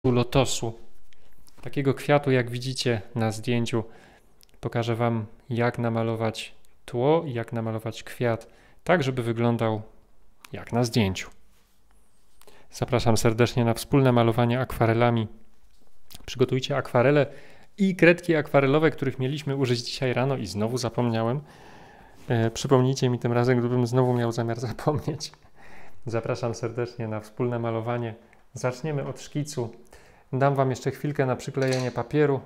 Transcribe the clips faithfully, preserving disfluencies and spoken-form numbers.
lotosu. Takiego kwiatu, jak widzicie na zdjęciu. Pokażę Wam, jak namalować tło i jak namalować kwiat, tak żeby wyglądał jak na zdjęciu. Zapraszam serdecznie na wspólne malowanie akwarelami. Przygotujcie akwarele i kredki akwarelowe, których mieliśmy użyć dzisiaj rano i znowu zapomniałem. E, przypomnijcie mi tym razem, gdybym znowu miał zamiar zapomnieć. Zapraszam serdecznie na wspólne malowanie. Zaczniemy od szkicu. Dam Wam jeszcze chwilkę na przyklejenie papieru.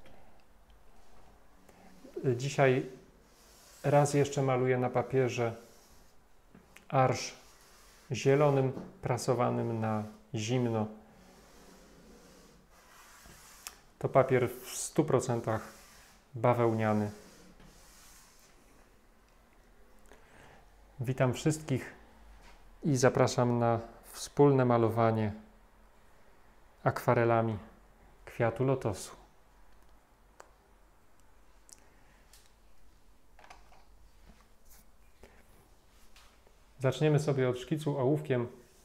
Dzisiaj raz jeszcze maluję na papierze arsz zielonym, prasowanym na zimno. To papier w stu procentach bawełniany. Witam wszystkich i zapraszam na wspólne malowanie akwarelami kwiatu lotosu. Zaczniemy sobie od szkicu ołówkiem.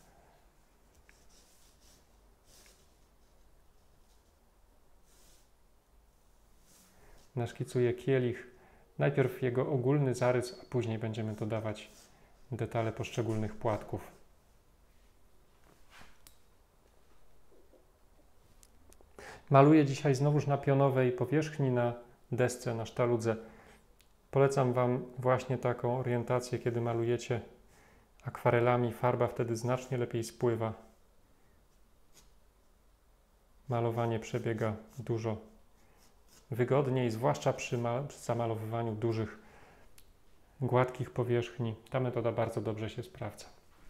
Naszkicuję kielich. Najpierw jego ogólny zarys, a później będziemy dodawać detale poszczególnych płatków. Maluję dzisiaj znowuż na pionowej powierzchni, na desce, na sztaludze. Polecam Wam właśnie taką orientację, kiedy malujecie akwarelami. Farba wtedy znacznie lepiej spływa. Malowanie przebiega dużo wygodniej, zwłaszcza przy, przy zamalowywaniu dużych, gładkich powierzchni. Ta metoda bardzo dobrze się sprawdza.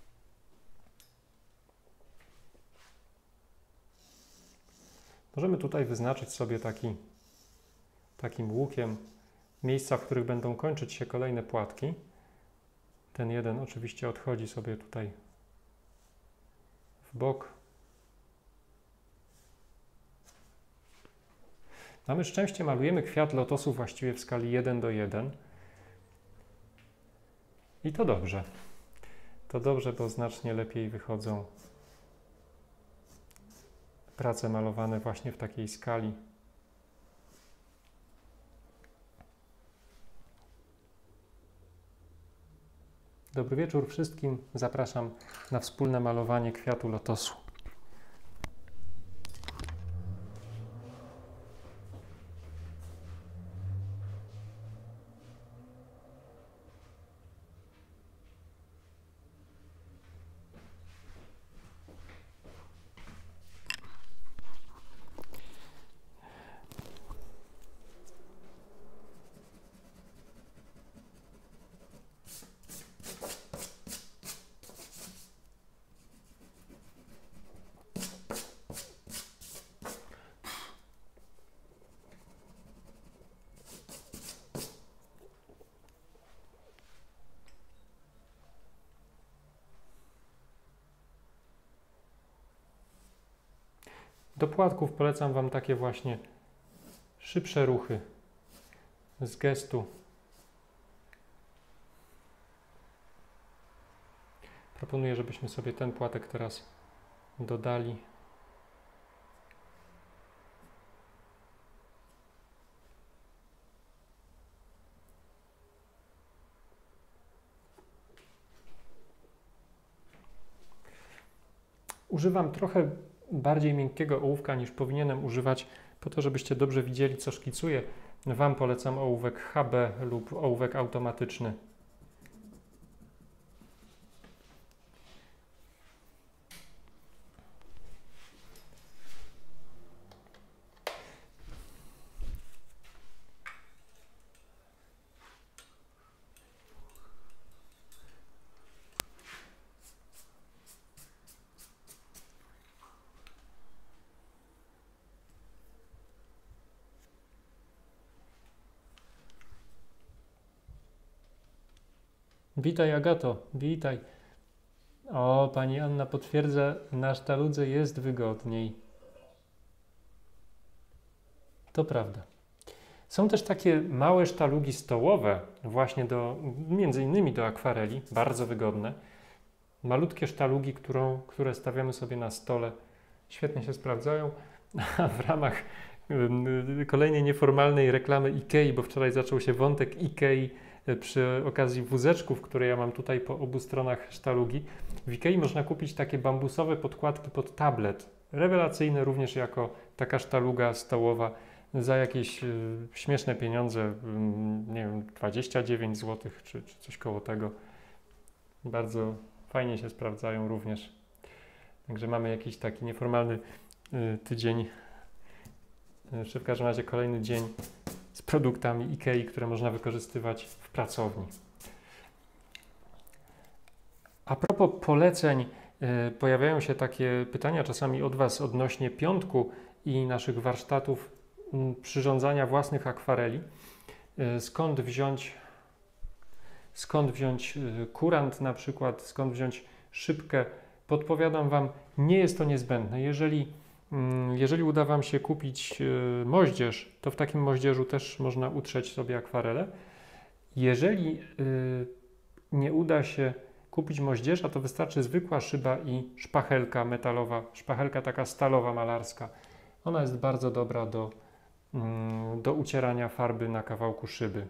Możemy tutaj wyznaczyć sobie taki, takim łukiem miejsca, w których będą kończyć się kolejne płatki. Ten jeden oczywiście odchodzi sobie tutaj w bok. Mamy szczęście, malujemy kwiat lotosu właściwie w skali jeden do jeden. I to dobrze. To dobrze, bo znacznie lepiej wychodzą prace malowane właśnie w takiej skali. Dobry wieczór wszystkim. Zapraszam na wspólne malowanie kwiatu lotosu. Do płatków polecam Wam takie właśnie szybsze ruchy z gestu. Proponuję, żebyśmy sobie ten płatek teraz dodali. Używam trochę bardziej miękkiego ołówka niż powinienem używać, po to, żebyście dobrze widzieli, co szkicuję. Wam polecam ołówek H B lub ołówek automatyczny. Witaj, Agato, witaj. O, pani Anna potwierdza, na sztaludze jest wygodniej. To prawda. Są też takie małe sztalugi stołowe, właśnie do, między innymi do akwareli, bardzo wygodne. Malutkie sztalugi, którą, które stawiamy sobie na stole świetnie się sprawdzają, a w ramach kolejnej nieformalnej reklamy Ikei, bo wczoraj zaczął się wątek Ikei przy okazji wózeczków, które ja mam tutaj po obu stronach sztalugi. W Ikei można kupić takie bambusowe podkładki pod tablet. Rewelacyjne również jako taka sztaluga stołowa za jakieś y, śmieszne pieniądze, y, nie wiem, dwadzieścia dziewięć złotych czy, czy coś koło tego. Bardzo fajnie się sprawdzają również. Także mamy jakiś taki nieformalny y, tydzień, y, czy w każdym razie kolejny dzień z produktami Ikei, które można wykorzystywać w pracowni. A propos poleceń, y, pojawiają się takie pytania czasami od Was odnośnie piątku i naszych warsztatów y, przyrządzania własnych akwareli. Y, skąd wziąć, skąd wziąć y, kurant na przykład, skąd wziąć szybkę? Podpowiadam Wam, nie jest to niezbędne. Jeżeli, y, jeżeli uda Wam się kupić y, moździerz, to w takim moździerzu też można utrzeć sobie akwarele. Jeżeli y, nie uda się kupić moździerza, to wystarczy zwykła szyba i szpachelka metalowa, szpachelka taka stalowa, malarska. Ona jest bardzo dobra do, mm, do ucierania farby na kawałku szyby.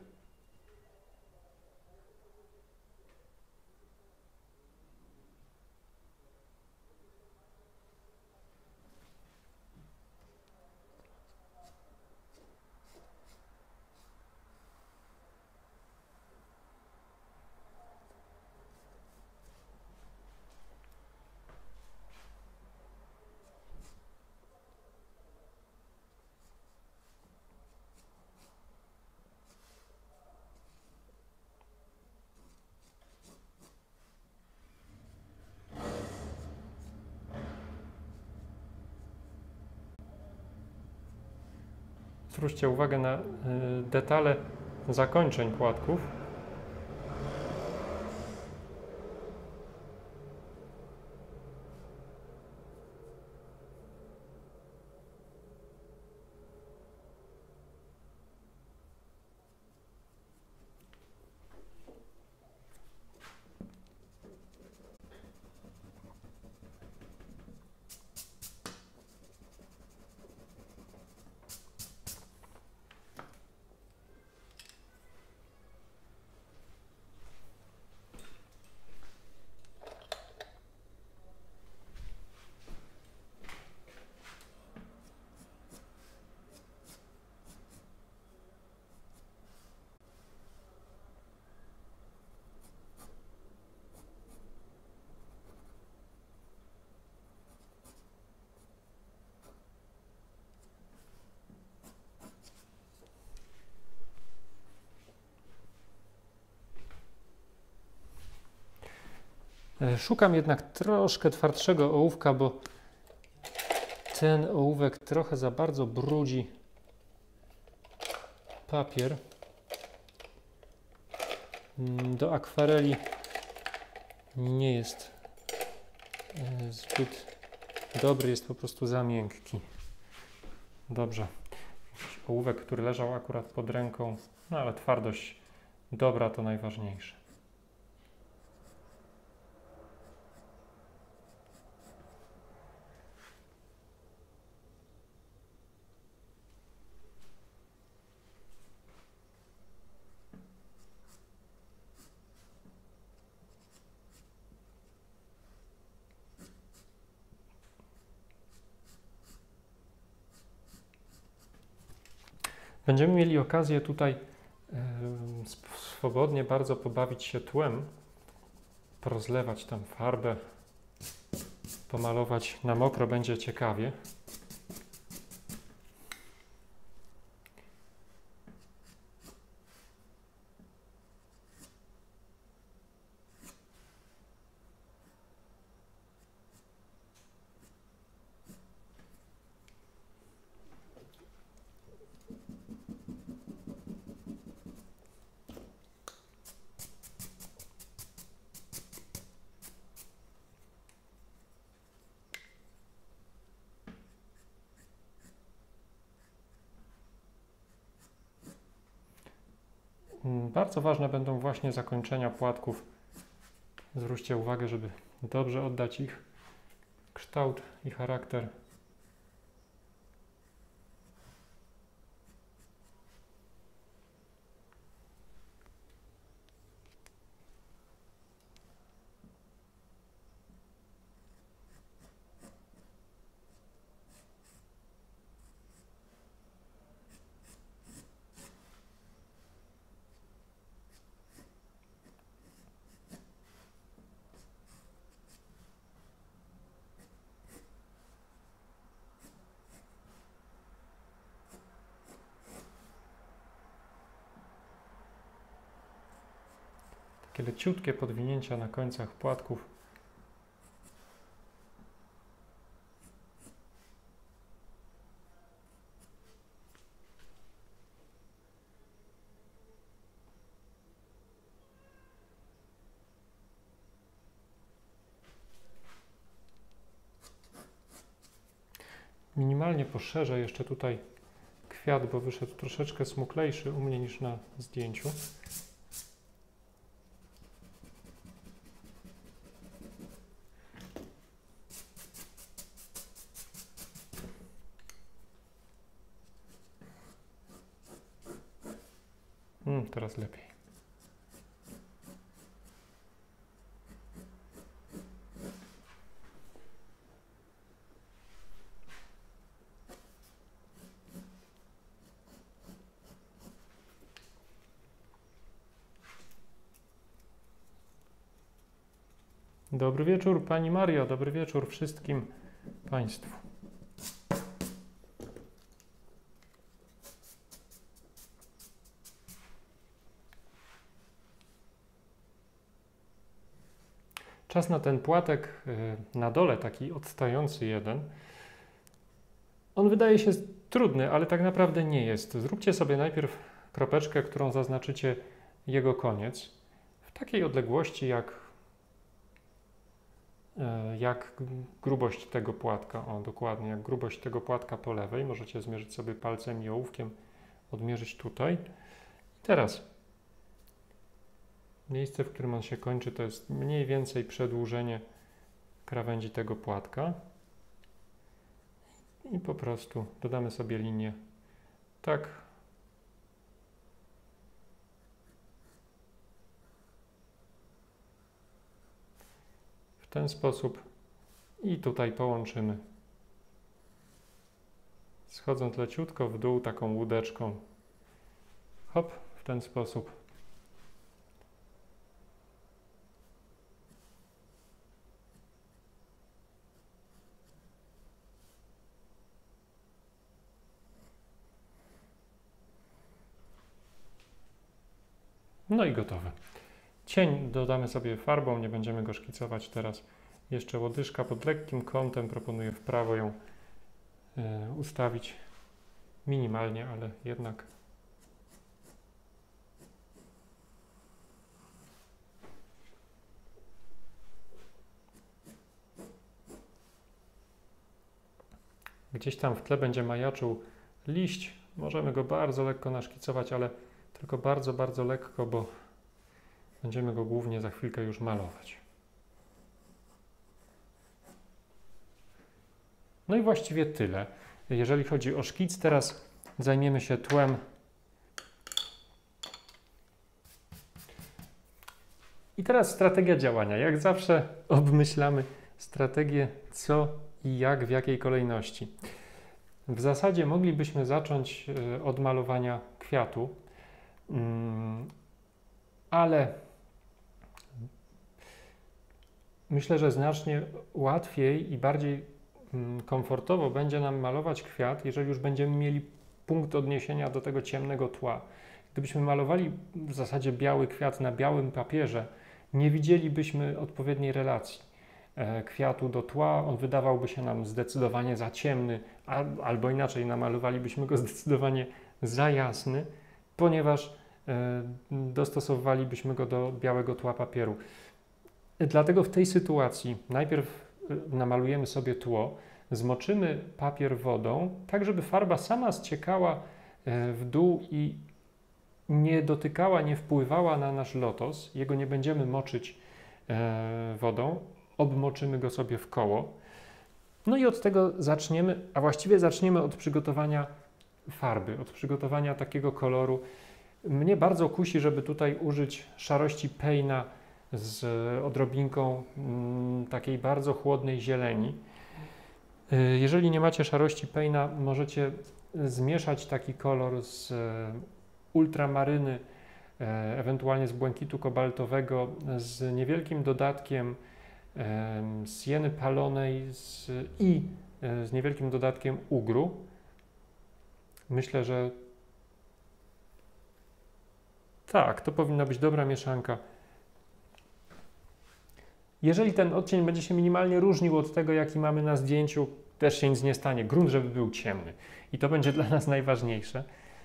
Zwróćcie uwagę na y, detale zakończeń płatków. Szukam jednak troszkę twardszego ołówka, bo ten ołówek trochę za bardzo brudzi papier. Do akwareli nie jest zbyt dobry, jest po prostu za miękki. Dobrze. Ołówek, który leżał akurat pod ręką, no ale twardość dobra to najważniejsze. Będziemy mieli okazję tutaj y, swobodnie bardzo pobawić się tłem, porozlewać tam farbę, pomalować na mokro, będzie ciekawie. Bardzo ważne będą właśnie zakończenia płatków. Zwróćcie uwagę, żeby dobrze oddać ich kształt i charakter. Takie leciutkie podwinięcia na końcach płatków. Minimalnie poszerzę jeszcze tutaj kwiat, bo wyszedł troszeczkę smuklejszy u mnie niż na zdjęciu. Hmm, teraz lepiej. Dobry wieczór Pani Mario, dobry wieczór wszystkim Państwu. Czas na ten płatek na dole, taki odstający jeden. On wydaje się trudny, ale tak naprawdę nie jest. Zróbcie sobie najpierw kropeczkę, którą zaznaczycie jego koniec, w takiej odległości jak jak grubość tego płatka, o dokładnie, jak grubość tego płatka po lewej, możecie zmierzyć sobie palcem i ołówkiem, odmierzyć tutaj. I teraz miejsce, w którym on się kończy, to jest mniej więcej przedłużenie krawędzi tego płatka i po prostu dodamy sobie linię tak. W ten sposób i tutaj połączymy, schodząc leciutko w dół taką łódeczką, hop, w ten sposób. No i gotowe. Cień dodamy sobie farbą, nie będziemy go szkicować teraz. Jeszcze łodyżka pod lekkim kątem, proponuję w prawo ją y, ustawić minimalnie, ale jednak. Gdzieś tam w tle będzie majaczył liść. Możemy go bardzo lekko naszkicować, ale tylko bardzo, bardzo lekko, bo będziemy go głównie za chwilkę już malować. No i właściwie tyle. Jeżeli chodzi o szkic, teraz zajmiemy się tłem. I teraz strategia działania. Jak zawsze obmyślamy strategię, co i jak, w jakiej kolejności. W zasadzie moglibyśmy zacząć od malowania kwiatu, ale myślę, że znacznie łatwiej i bardziej komfortowo będzie nam malować kwiat, jeżeli już będziemy mieli punkt odniesienia do tego ciemnego tła. Gdybyśmy malowali w zasadzie biały kwiat na białym papierze, nie widzielibyśmy odpowiedniej relacji kwiatu do tła, on wydawałby się nam zdecydowanie za ciemny, albo inaczej namalowalibyśmy go zdecydowanie za jasny, ponieważ dostosowywalibyśmy go do białego tła papieru. Dlatego w tej sytuacji najpierw namalujemy sobie tło, zmoczymy papier wodą, tak żeby farba sama zciekała w dół i nie dotykała, nie wpływała na nasz lotos. Jego nie będziemy moczyć wodą, obmoczymy go sobie w koło. No i od tego zaczniemy, a właściwie zaczniemy od przygotowania farby, od przygotowania takiego koloru. Mnie bardzo kusi, żeby tutaj użyć szarości Payne'a z odrobinką mm, takiej bardzo chłodnej zieleni. Jeżeli nie macie szarości Payne'a, możecie zmieszać taki kolor z ultramaryny, e, ewentualnie z błękitu kobaltowego, z niewielkim dodatkiem e, sieny palonej z, i e, z niewielkim dodatkiem ugru. Myślę, że tak, to powinna być dobra mieszanka. Jeżeli ten odcień będzie się minimalnie różnił od tego, jaki mamy na zdjęciu, też się nic nie stanie. Grunt, żeby był ciemny. I to będzie dla nas najważniejsze.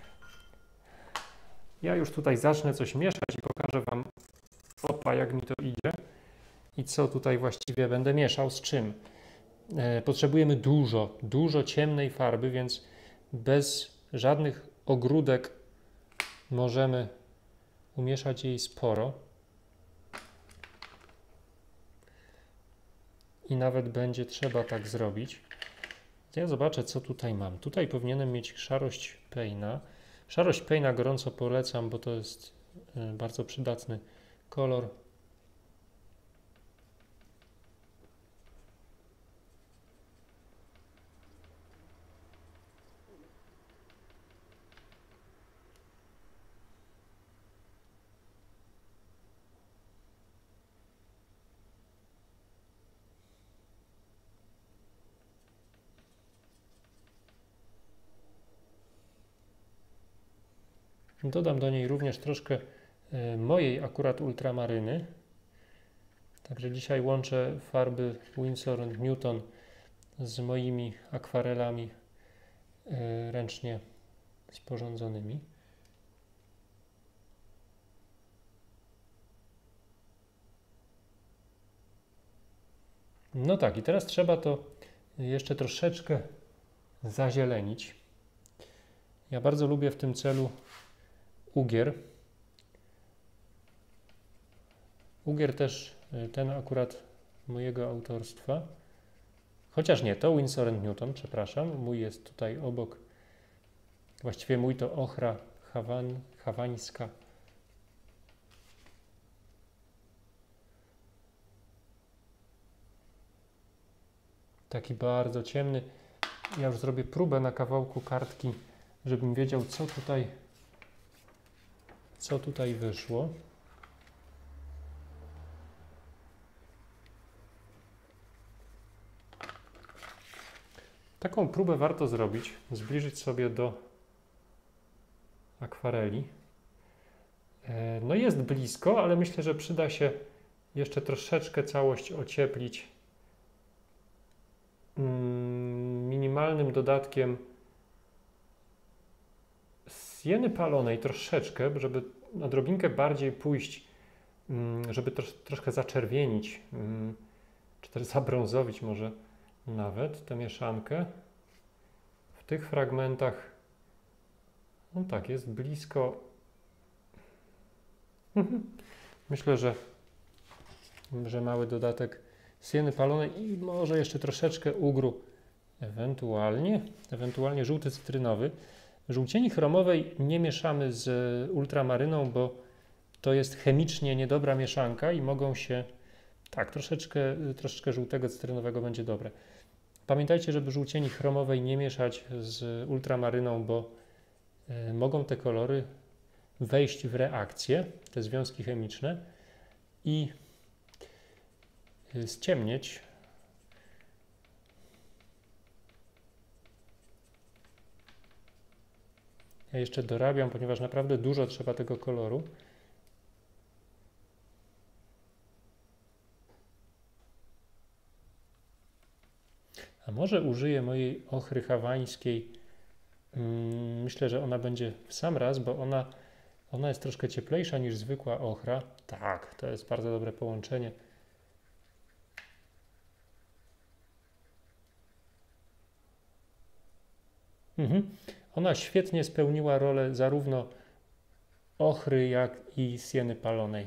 Ja już tutaj zacznę coś mieszać i pokażę Wam, opa, jak mi to idzie i co tutaj właściwie będę mieszał z czym. E, potrzebujemy dużo, dużo ciemnej farby, więc bez żadnych ogródek możemy umieszać jej sporo. I nawet będzie trzeba tak zrobić. Ja zobaczę, co tutaj mam. Tutaj powinienem mieć szarość Payne'a. Szarość Payne'a gorąco polecam, bo to jest bardzo przydatny kolor. Dodam do niej również troszkę mojej akurat ultramaryny. Także dzisiaj łączę farby Winsor Newton z moimi akwarelami ręcznie sporządzonymi. No tak, i teraz trzeba to jeszcze troszeczkę zazielenić. Ja bardzo lubię w tym celu ugier. Ugier też ten akurat mojego autorstwa. Chociaż nie, to Winsor Newton, przepraszam. Mój jest tutaj obok. Właściwie mój to ochra hawan, hawańska. Taki bardzo ciemny. Ja już zrobię próbę na kawałku kartki, żebym wiedział, co tutaj, co tutaj wyszło. Taką próbę warto zrobić, zbliżyć sobie do akwareli. No jest blisko, ale myślę, że przyda się jeszcze troszeczkę całość ocieplić minimalnym dodatkiem sieny palonej troszeczkę, żeby odrobinkę bardziej pójść, żeby trosz, troszkę zaczerwienić, czy też zabrązowić może nawet tę mieszankę. W tych fragmentach, no tak, jest blisko. Myślę, że, że mały dodatek sieny palonej i może jeszcze troszeczkę ugru, ewentualnie, ewentualnie żółty cytrynowy. Żółcieni chromowej nie mieszamy z ultramaryną, bo to jest chemicznie niedobra mieszanka i mogą się, tak, troszeczkę, troszeczkę żółtego cytrynowego będzie dobre. Pamiętajcie, żeby żółcieni chromowej nie mieszać z ultramaryną, bo y, mogą te kolory wejść w reakcję, te związki chemiczne i y, ściemnieć. Ja jeszcze dorabiam, ponieważ naprawdę dużo trzeba tego koloru. A może użyję mojej ochry hawańskiej. Myślę, że ona będzie w sam raz, bo ona, ona jest troszkę cieplejsza niż zwykła ochra. Tak, to jest bardzo dobre połączenie. Mhm. Ona świetnie spełniła rolę zarówno ochry, jak i sieny palonej.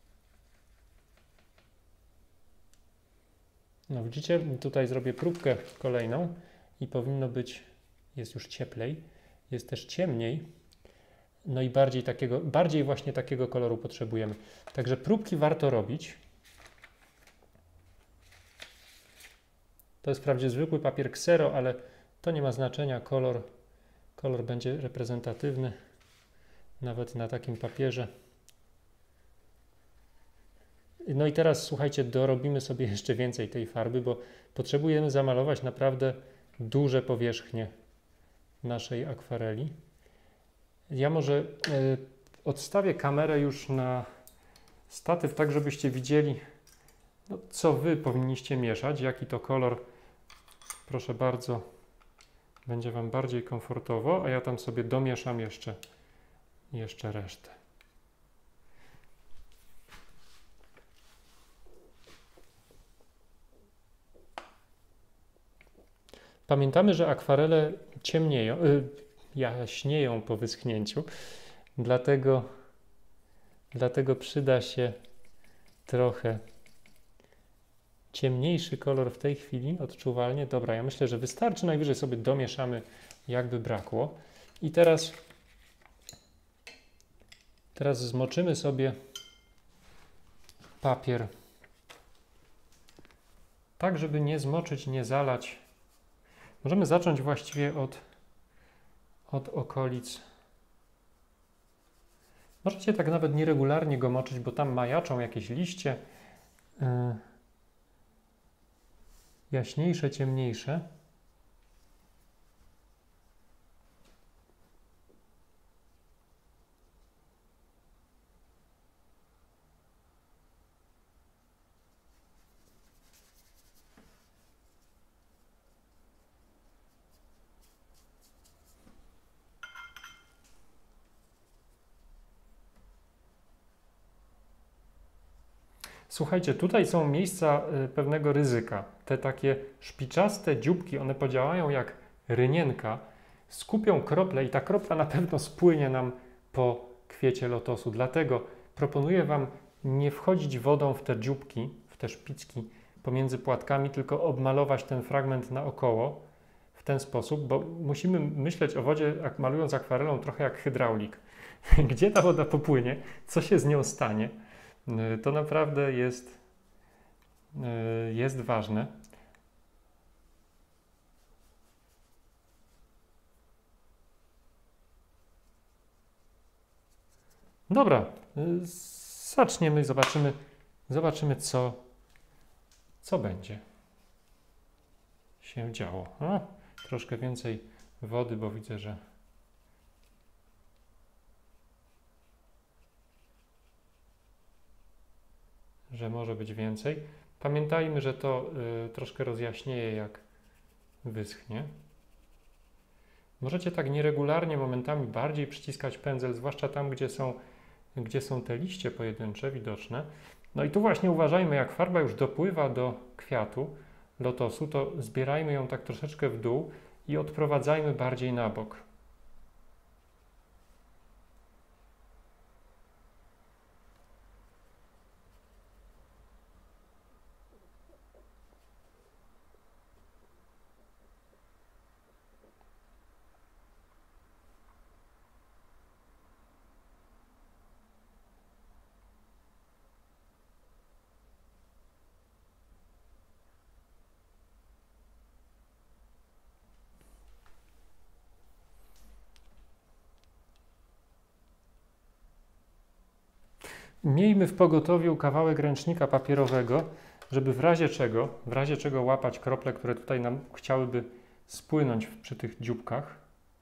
No widzicie, tutaj zrobię próbkę kolejną i powinno być, jest już cieplej, jest też ciemniej, no i bardziej takiego, bardziej właśnie takiego koloru potrzebujemy. Także próbki warto robić. To jest wprawdzie zwykły papier Xero, ale to nie ma znaczenia, kolor, kolor będzie reprezentatywny nawet na takim papierze. No i teraz słuchajcie, dorobimy sobie jeszcze więcej tej farby, bo potrzebujemy zamalować naprawdę duże powierzchnie naszej akwareli. Ja może y, odstawię kamerę już na statyw, tak żebyście widzieli, No, co Wy powinniście mieszać, jaki to kolor, proszę bardzo, będzie Wam bardziej komfortowo, a ja tam sobie domieszam jeszcze, jeszcze resztę. Pamiętamy, że akwarele ciemnieją, y, jaśnieją po wyschnięciu, dlatego, dlatego przyda się trochę ciemniejszy kolor w tej chwili, odczuwalnie. Dobra, ja myślę, że wystarczy, najwyżej sobie domieszamy, jakby brakło. I teraz, teraz zmoczymy sobie papier tak, żeby nie zmoczyć, nie zalać. Możemy zacząć właściwie od, od okolic. Możecie tak nawet nieregularnie go moczyć, bo tam majaczą jakieś liście. Yy. Jaśniejsze, ciemniejsze. Słuchajcie, tutaj są miejsca y, pewnego ryzyka. Te takie szpiczaste dzióbki, one podziałają jak rynienka, skupią krople i ta kropla na pewno spłynie nam po kwiecie lotosu. Dlatego proponuję Wam nie wchodzić wodą w te dzióbki, w te szpicki pomiędzy płatkami, tylko obmalować ten fragment naokoło w ten sposób, bo musimy myśleć o wodzie, jak malując akwarelą, trochę jak hydraulik. Gdzie ta woda popłynie, co się z nią stanie? To naprawdę jest, jest ważne. Dobra, zaczniemy i zobaczymy, zobaczymy co, co będzie się działo. A, troszkę więcej wody, bo widzę, że że może być więcej. Pamiętajmy, że to y, troszkę rozjaśnieje, jak wyschnie. Możecie tak nieregularnie, momentami bardziej przyciskać pędzel, zwłaszcza tam, gdzie są, gdzie są te liście pojedyncze widoczne. No i tu właśnie uważajmy, jak farba już dopływa do kwiatu lotosu, to zbierajmy ją tak troszeczkę w dół i odprowadzajmy bardziej na bok. Miejmy w pogotowiu kawałek ręcznika papierowego, żeby w razie czego, w razie czego łapać krople, które tutaj nam chciałyby spłynąć przy tych dzióbkach.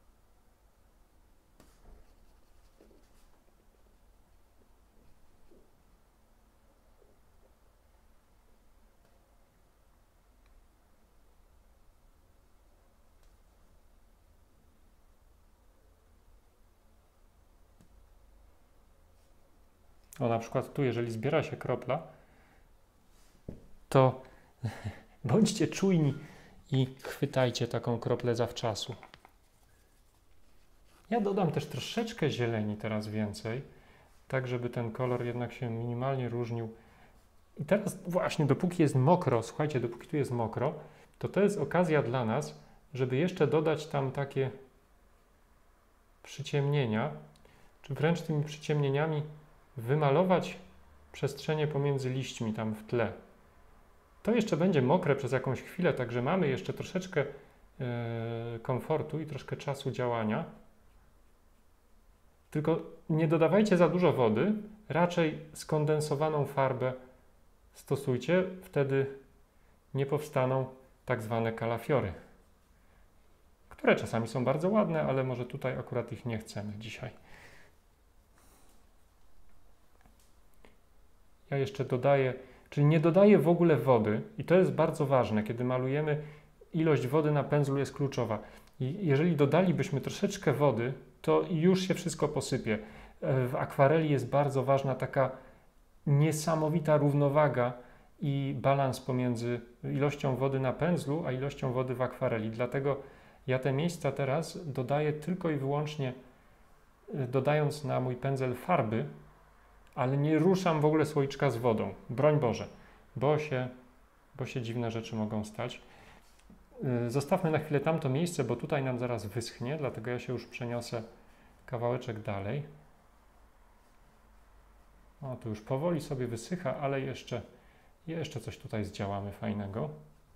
O, na przykład tu, jeżeli zbiera się kropla, to bądźcie czujni i chwytajcie taką kroplę zawczasu. Ja dodam też troszeczkę zieleni, teraz więcej, tak żeby ten kolor jednak się minimalnie różnił. I teraz właśnie, dopóki jest mokro, słuchajcie, dopóki tu jest mokro, to to jest okazja dla nas, żeby jeszcze dodać tam takie przyciemnienia, czy wręcz tymi przyciemnieniami wymalować przestrzenie pomiędzy liśćmi tam w tle. To jeszcze będzie mokre przez jakąś chwilę, także mamy jeszcze troszeczkę yy, komfortu i troszkę czasu działania. Tylko nie dodawajcie za dużo wody, raczej skondensowaną farbę stosujcie, wtedy nie powstaną tak zwane kalafiory, które czasami są bardzo ładne, ale może tutaj akurat ich nie chcemy dzisiaj. Ja jeszcze dodaję Czyli nie dodaję w ogóle wody i to jest bardzo ważne, kiedy malujemy, ilość wody na pędzlu jest kluczowa. I jeżeli dodalibyśmy troszeczkę wody, to już się wszystko posypie. W akwareli jest bardzo ważna taka niesamowita równowaga i balans pomiędzy ilością wody na pędzlu, a ilością wody w akwareli. Dlatego ja te miejsca teraz dodaję tylko i wyłącznie dodając na mój pędzel farby, ale nie ruszam w ogóle słoiczka z wodą. Broń Boże, bo się, bo się dziwne rzeczy mogą stać. Zostawmy na chwilę tamto miejsce, bo tutaj nam zaraz wyschnie, dlatego ja się już przeniosę kawałeczek dalej. O, tu już powoli sobie wysycha, ale jeszcze, jeszcze coś tutaj zdziałamy fajnego.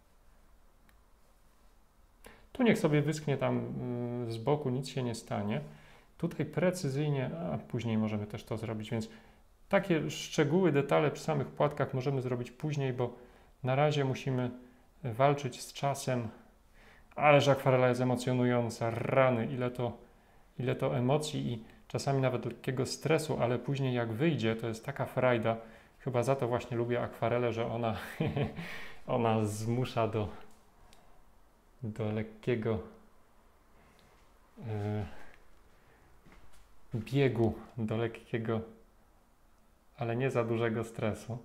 Tu niech sobie wyschnie tam z boku, nic się nie stanie. Tutaj precyzyjnie, a później możemy też to zrobić, więc takie szczegóły, detale przy samych płatkach możemy zrobić później, bo na razie musimy walczyć z czasem. Ależ akwarela jest emocjonująca, rany, ile to, ile to emocji i czasami nawet lekkiego stresu, ale później jak wyjdzie, to jest taka frajda. Chyba za to właśnie lubię akwarelę, że ona, ona zmusza do, do lekkiego yy, biegu, do lekkiego, ale nie za dużego stresu.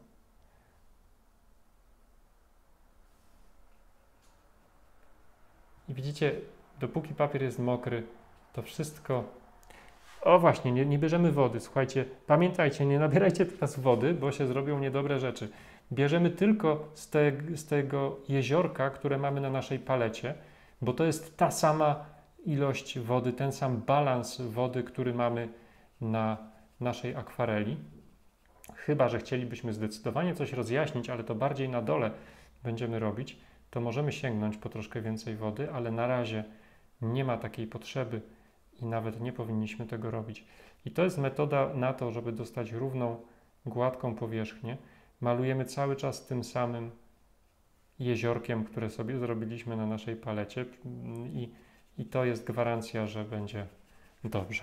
I widzicie, dopóki papier jest mokry, to wszystko... O właśnie, nie, nie bierzemy wody. Słuchajcie, pamiętajcie, nie nabierajcie teraz wody, bo się zrobią niedobre rzeczy. Bierzemy tylko z, te, z tego jeziorka, które mamy na naszej palecie, bo to jest ta sama ilość wody, ten sam balans wody, który mamy na naszej akwareli. Chyba że chcielibyśmy zdecydowanie coś rozjaśnić, ale to bardziej na dole będziemy robić, to możemy sięgnąć po troszkę więcej wody, ale na razie nie ma takiej potrzeby i nawet nie powinniśmy tego robić. I to jest metoda na to, żeby dostać równą, gładką powierzchnię. Malujemy cały czas tym samym jeziorkiem, które sobie zrobiliśmy na naszej palecie i, i to jest gwarancja, że będzie dobrze.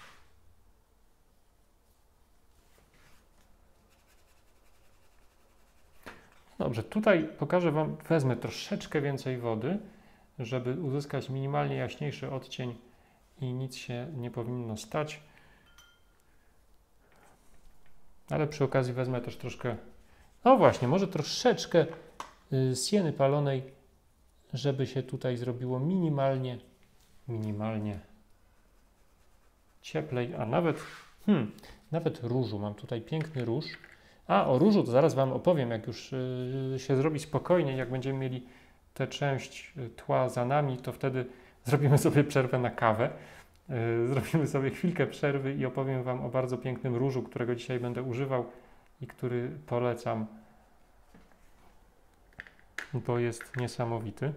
Dobrze, tutaj pokażę Wam, wezmę troszeczkę więcej wody, żeby uzyskać minimalnie jaśniejszy odcień i nic się nie powinno stać. Ale przy okazji wezmę też troszkę, no właśnie, może troszeczkę sieny palonej, żeby się tutaj zrobiło minimalnie, minimalnie cieplej, a nawet, hmm, nawet różu. Mam tutaj piękny róż. A o różu to zaraz Wam opowiem, jak już yy, się zrobi spokojnie, jak będziemy mieli tę część tła za nami, to wtedy zrobimy sobie przerwę na kawę. Yy, zrobimy sobie chwilkę przerwy i opowiem Wam o bardzo pięknym różu, którego dzisiaj będę używał i który polecam, bo jest niesamowity.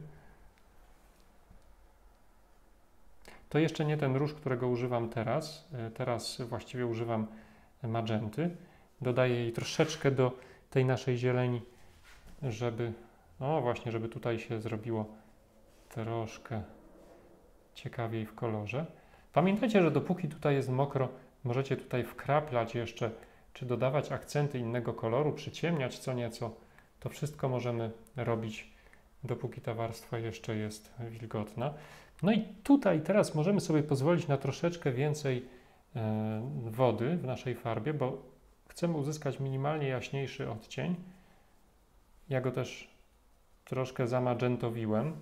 To jeszcze nie ten róż, którego używam teraz. Yy, teraz właściwie używam magenty. Dodaję jej troszeczkę do tej naszej zieleni, żeby, no właśnie, żeby tutaj się zrobiło troszkę ciekawiej w kolorze. Pamiętajcie, że dopóki tutaj jest mokro, możecie tutaj wkraplać jeszcze, czy dodawać akcenty innego koloru, przyciemniać co nieco. To wszystko możemy robić, dopóki ta warstwa jeszcze jest wilgotna. No i tutaj teraz możemy sobie pozwolić na troszeczkę więcej e, wody w naszej farbie, bo chcemy uzyskać minimalnie jaśniejszy odcień. Ja go też troszkę zamagentowiłem,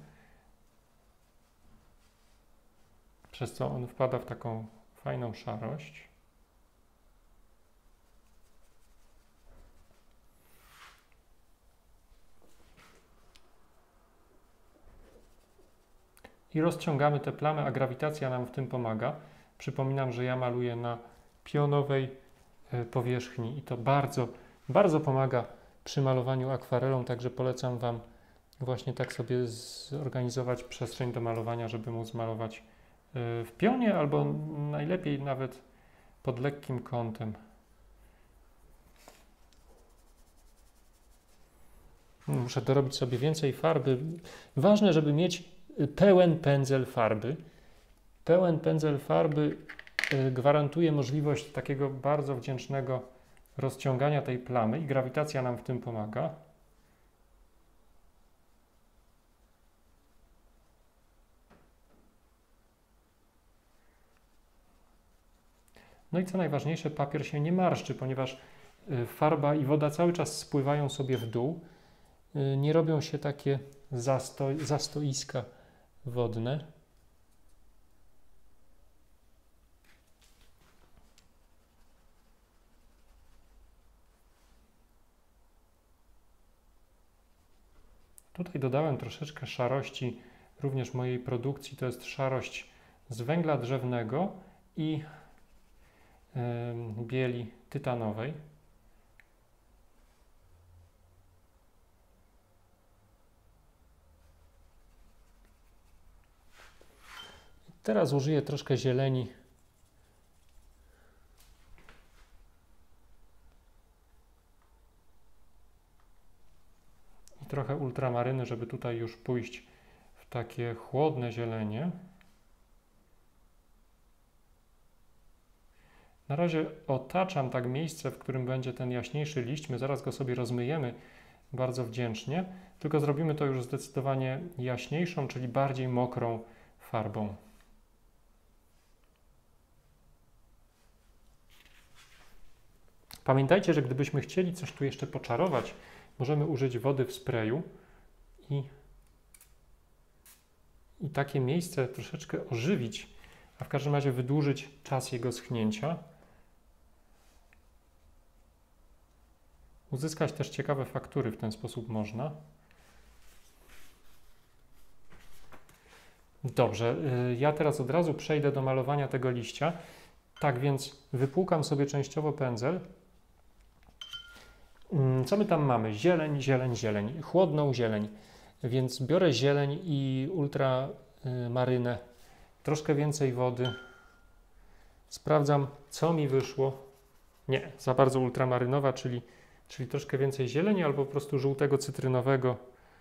przez co on wpada w taką fajną szarość. I rozciągamy te plamy, a grawitacja nam w tym pomaga. Przypominam, że ja maluję na pionowej powierzchni i to bardzo, bardzo pomaga przy malowaniu akwarelą, także polecam Wam właśnie tak sobie zorganizować przestrzeń do malowania, żeby móc malować w pionie albo najlepiej nawet pod lekkim kątem. Muszę dorobić sobie więcej farby. Ważne, żeby mieć pełen pędzel farby. Pełen pędzel farby gwarantuje możliwość takiego bardzo wdzięcznego rozciągania tej plamy i grawitacja nam w tym pomaga. No i co najważniejsze, papier się nie marszczy, ponieważ farba i woda cały czas spływają sobie w dół. Nie robią się takie zasto zastoiska wodne. Tutaj dodałem troszeczkę szarości również mojej produkcji. To jest szarość z węgla drzewnego i yy, bieli tytanowej. Teraz użyję troszkę zieleni. I trochę ultramaryny, żeby tutaj już pójść w takie chłodne zielenie. Na razie otaczam tak miejsce, w którym będzie ten jaśniejszy liść. My zaraz go sobie rozmyjemy bardzo wdzięcznie, tylko zrobimy to już zdecydowanie jaśniejszą, czyli bardziej mokrą farbą. Pamiętajcie, że gdybyśmy chcieli coś tu jeszcze poczarować, możemy użyć wody w sprayu i, i takie miejsce troszeczkę ożywić, a w każdym razie wydłużyć czas jego schnięcia. Uzyskać też ciekawe faktury w ten sposób można. Dobrze, ja teraz od razu przejdę do malowania tego liścia. Tak więc wypłukam sobie częściowo pędzel. Co my tam mamy? Zieleń, zieleń, zieleń. Chłodną zieleń. Więc biorę zieleń i ultramarynę. Troszkę więcej wody. Sprawdzam, co mi wyszło. Nie, za bardzo ultramarynowa, czyli, czyli troszkę więcej zieleni albo po prostu żółtego cytrynowego.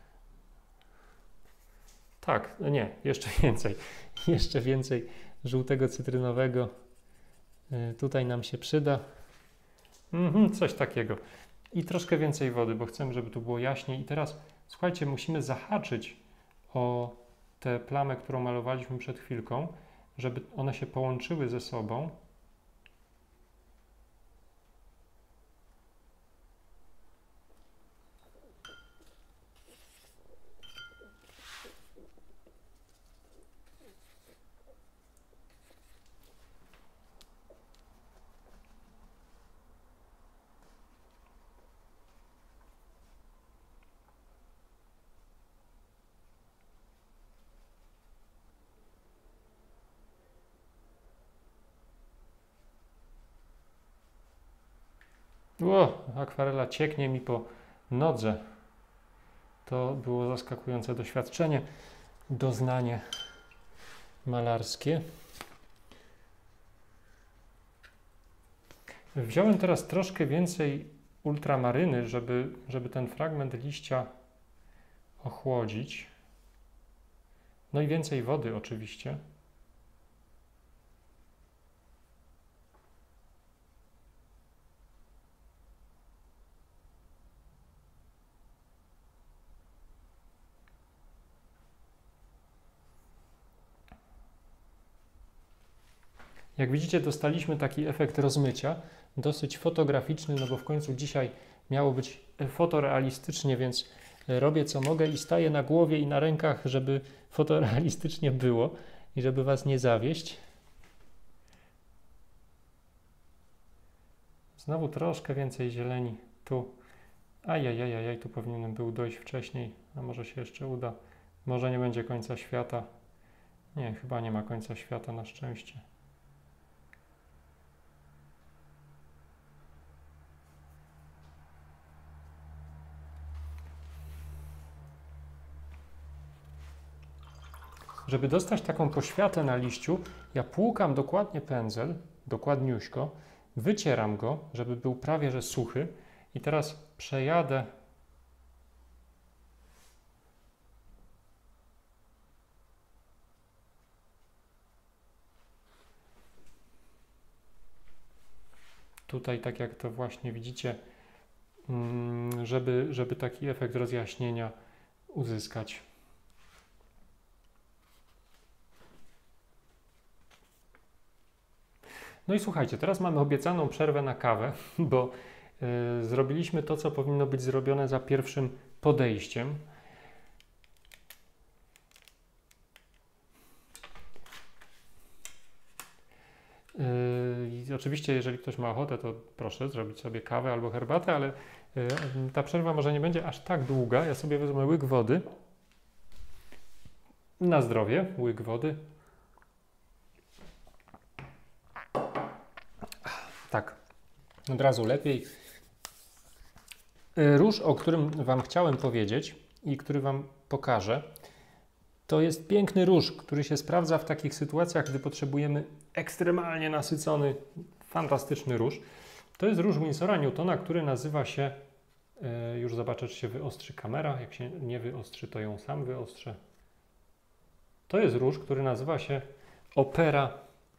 Tak, nie, jeszcze więcej. Jeszcze więcej żółtego cytrynowego. Tutaj nam się przyda. Mhm, coś takiego. I troszkę więcej wody, bo chcemy, żeby tu było jaśniej. I teraz, słuchajcie, musimy zahaczyć o tę plamę, którą malowaliśmy przed chwilką, żeby one się połączyły ze sobą. O, akwarela cieknie mi po nodze. To było zaskakujące doświadczenie, doznanie malarskie. Wziąłem teraz troszkę więcej ultramaryny, żeby, żeby ten fragment liścia ochłodzić. No i więcej wody oczywiście. Jak widzicie, dostaliśmy taki efekt rozmycia, dosyć fotograficzny, no bo w końcu dzisiaj miało być fotorealistycznie, więc robię co mogę i staję na głowie i na rękach, żeby fotorealistycznie było i żeby Was nie zawieść. Znowu troszkę więcej zieleni tu. Ajajajajaj, tu powinienem był dojść wcześniej, a może się jeszcze uda. Może nie będzie końca świata. Nie, chyba nie ma końca świata na szczęście. Żeby dostać taką poświatę na liściu, ja płukam dokładnie pędzel, dokładniuśko, wycieram go, żeby był prawie że suchy i teraz przejadę tutaj, tak jak to właśnie widzicie, żeby, żeby taki efekt rozjaśnienia uzyskać. No i słuchajcie, teraz mamy obiecaną przerwę na kawę, bo y, zrobiliśmy to, co powinno być zrobione za pierwszym podejściem. Yy, oczywiście, jeżeli ktoś ma ochotę, to proszę zrobić sobie kawę albo herbatę, ale yy, ta przerwa może nie będzie aż tak długa. Ja sobie wezmę łyk wody. Na zdrowie, łyk wody. Tak, od razu lepiej. Yy, róż, o którym Wam chciałem powiedzieć i który Wam pokażę, to jest piękny róż, który się sprawdza w takich sytuacjach, gdy potrzebujemy ekstremalnie nasycony, fantastyczny róż. To jest róż Winsora Newtona, który nazywa się, yy, już zobaczę, czy się wyostrzy kamera. Jak się nie wyostrzy, to ją sam wyostrzę. To jest róż, który nazywa się Opera,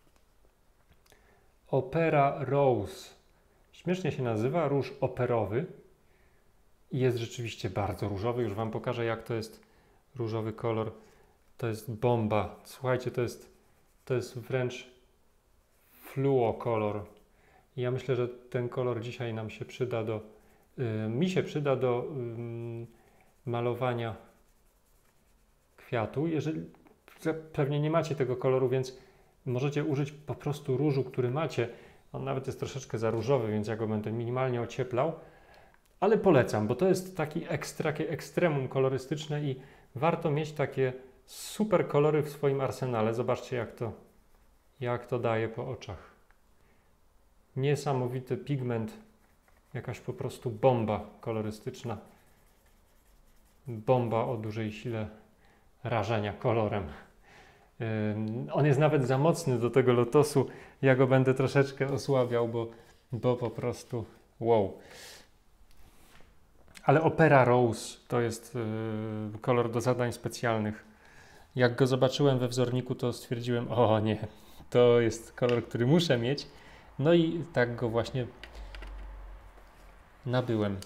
Opera Rose. Śmiesznie się nazywa, róż operowy. I jest rzeczywiście bardzo różowy. Już Wam pokażę, jak to jest różowy kolor. To jest bomba. Słuchajcie, to jest, to jest wręcz fluo kolor. I ja myślę, że ten kolor dzisiaj nam się przyda do, yy, mi się przyda do yy, malowania kwiatu. Jeżeli pewnie nie macie tego koloru, więc możecie użyć po prostu różu, który macie. On nawet jest troszeczkę za różowy, więc ja go będę minimalnie ocieplał. Ale polecam, bo to jest taki ekstra, takie ekstremum kolorystyczne i warto mieć takie super kolory w swoim arsenale. Zobaczcie, jak to, jak to daje po oczach. Niesamowity pigment, jakaś po prostu bomba kolorystyczna. Bomba o dużej sile rażenia kolorem. Yy, on jest nawet za mocny do tego lotosu. Ja go będę troszeczkę osłabiał, bo, bo po prostu wow. Ale Opera Rose to jest yy, kolor do zadań specjalnych. Jak go zobaczyłem we wzorniku, to stwierdziłem, o nie, to jest kolor, który muszę mieć. No i tak go właśnie nabyłem.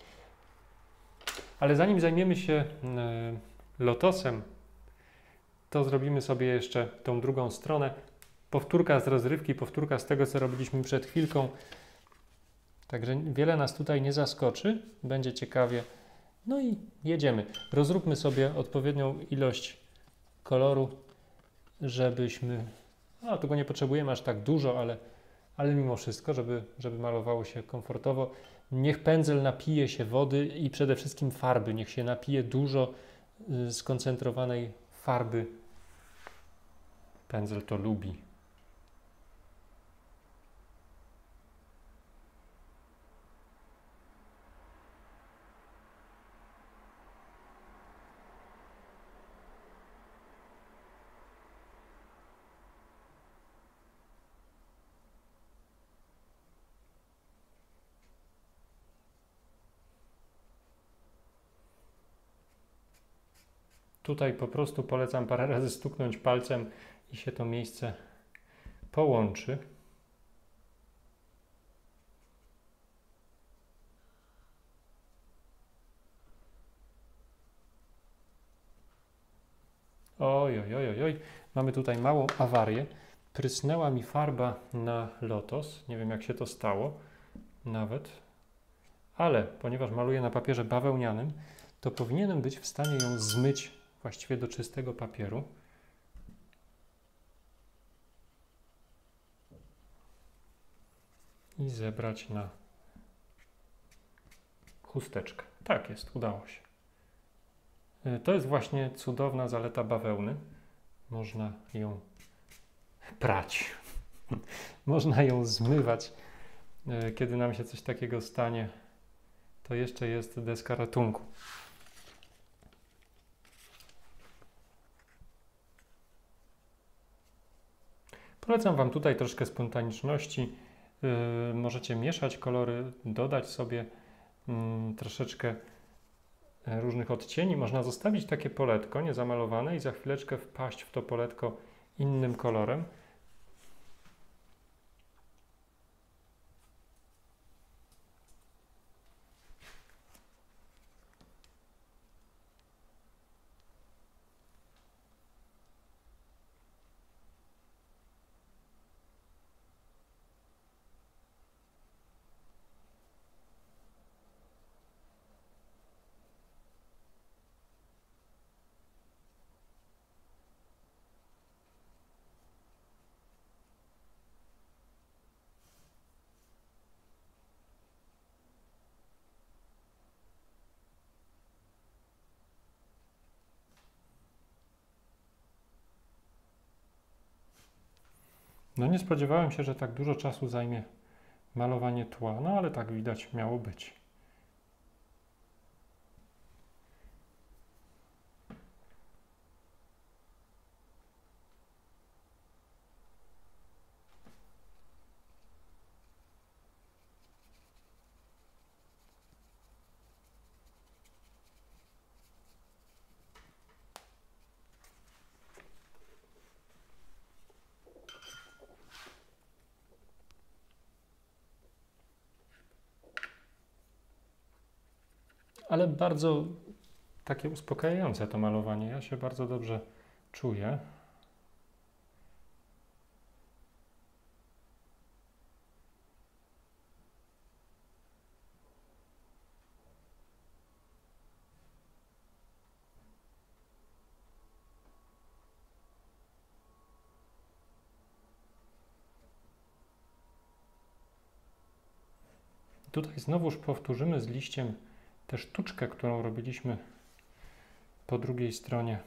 Ale zanim zajmiemy się yy, lotosem, to zrobimy sobie jeszcze tą drugą stronę. Powtórka z rozrywki, powtórka z tego, co robiliśmy przed chwilką. Także wiele nas tutaj nie zaskoczy, będzie ciekawie. No i jedziemy. Rozróbmy sobie odpowiednią ilość koloru, żebyśmy... No, tego nie potrzebujemy aż tak dużo, ale, ale mimo wszystko, żeby, żeby malowało się komfortowo. Niech pędzel napije się wody i przede wszystkim farby. Niech się napije dużo y, skoncentrowanej farby. Pędzel to lubi. Tutaj po prostu polecam parę razy stuknąć palcem i się to miejsce połączy. Oj, oj, oj, oj, mamy tutaj małą awarię. Prysnęła mi farba na lotos. Nie wiem, jak się to stało nawet. Ale ponieważ maluję na papierze bawełnianym, to powinienem być w stanie ją zmyć właściwie do czystego papieru. I zebrać na chusteczkę. Tak jest, udało się. To jest właśnie cudowna zaleta bawełny. Można ją prać. Można ją zmywać. Kiedy nam się coś takiego stanie, to jeszcze jest deska ratunku. Polecam Wam tutaj troszkę spontaniczności. Yy, możecie mieszać kolory, dodać sobie yy, troszeczkę różnych odcieni. Można zostawić takie poletko niezamalowane i za chwileczkę wpaść w to poletko innym kolorem. No nie spodziewałem się, że tak dużo czasu zajmie malowanie tła, no ale tak widać miało być. Ale bardzo takie uspokajające to malowanie. Ja się bardzo dobrze czuję. Tutaj znowuż powtórzymy z liściem tę sztuczkę, którą robiliśmy po drugiej stronie.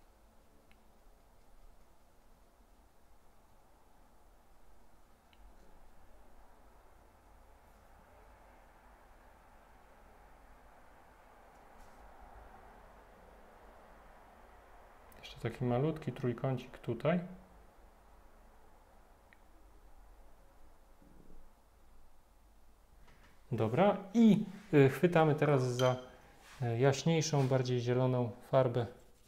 Jeszcze taki malutki trójkącik tutaj. Dobra, i chwytamy teraz za jaśniejszą, bardziej zieloną farbę.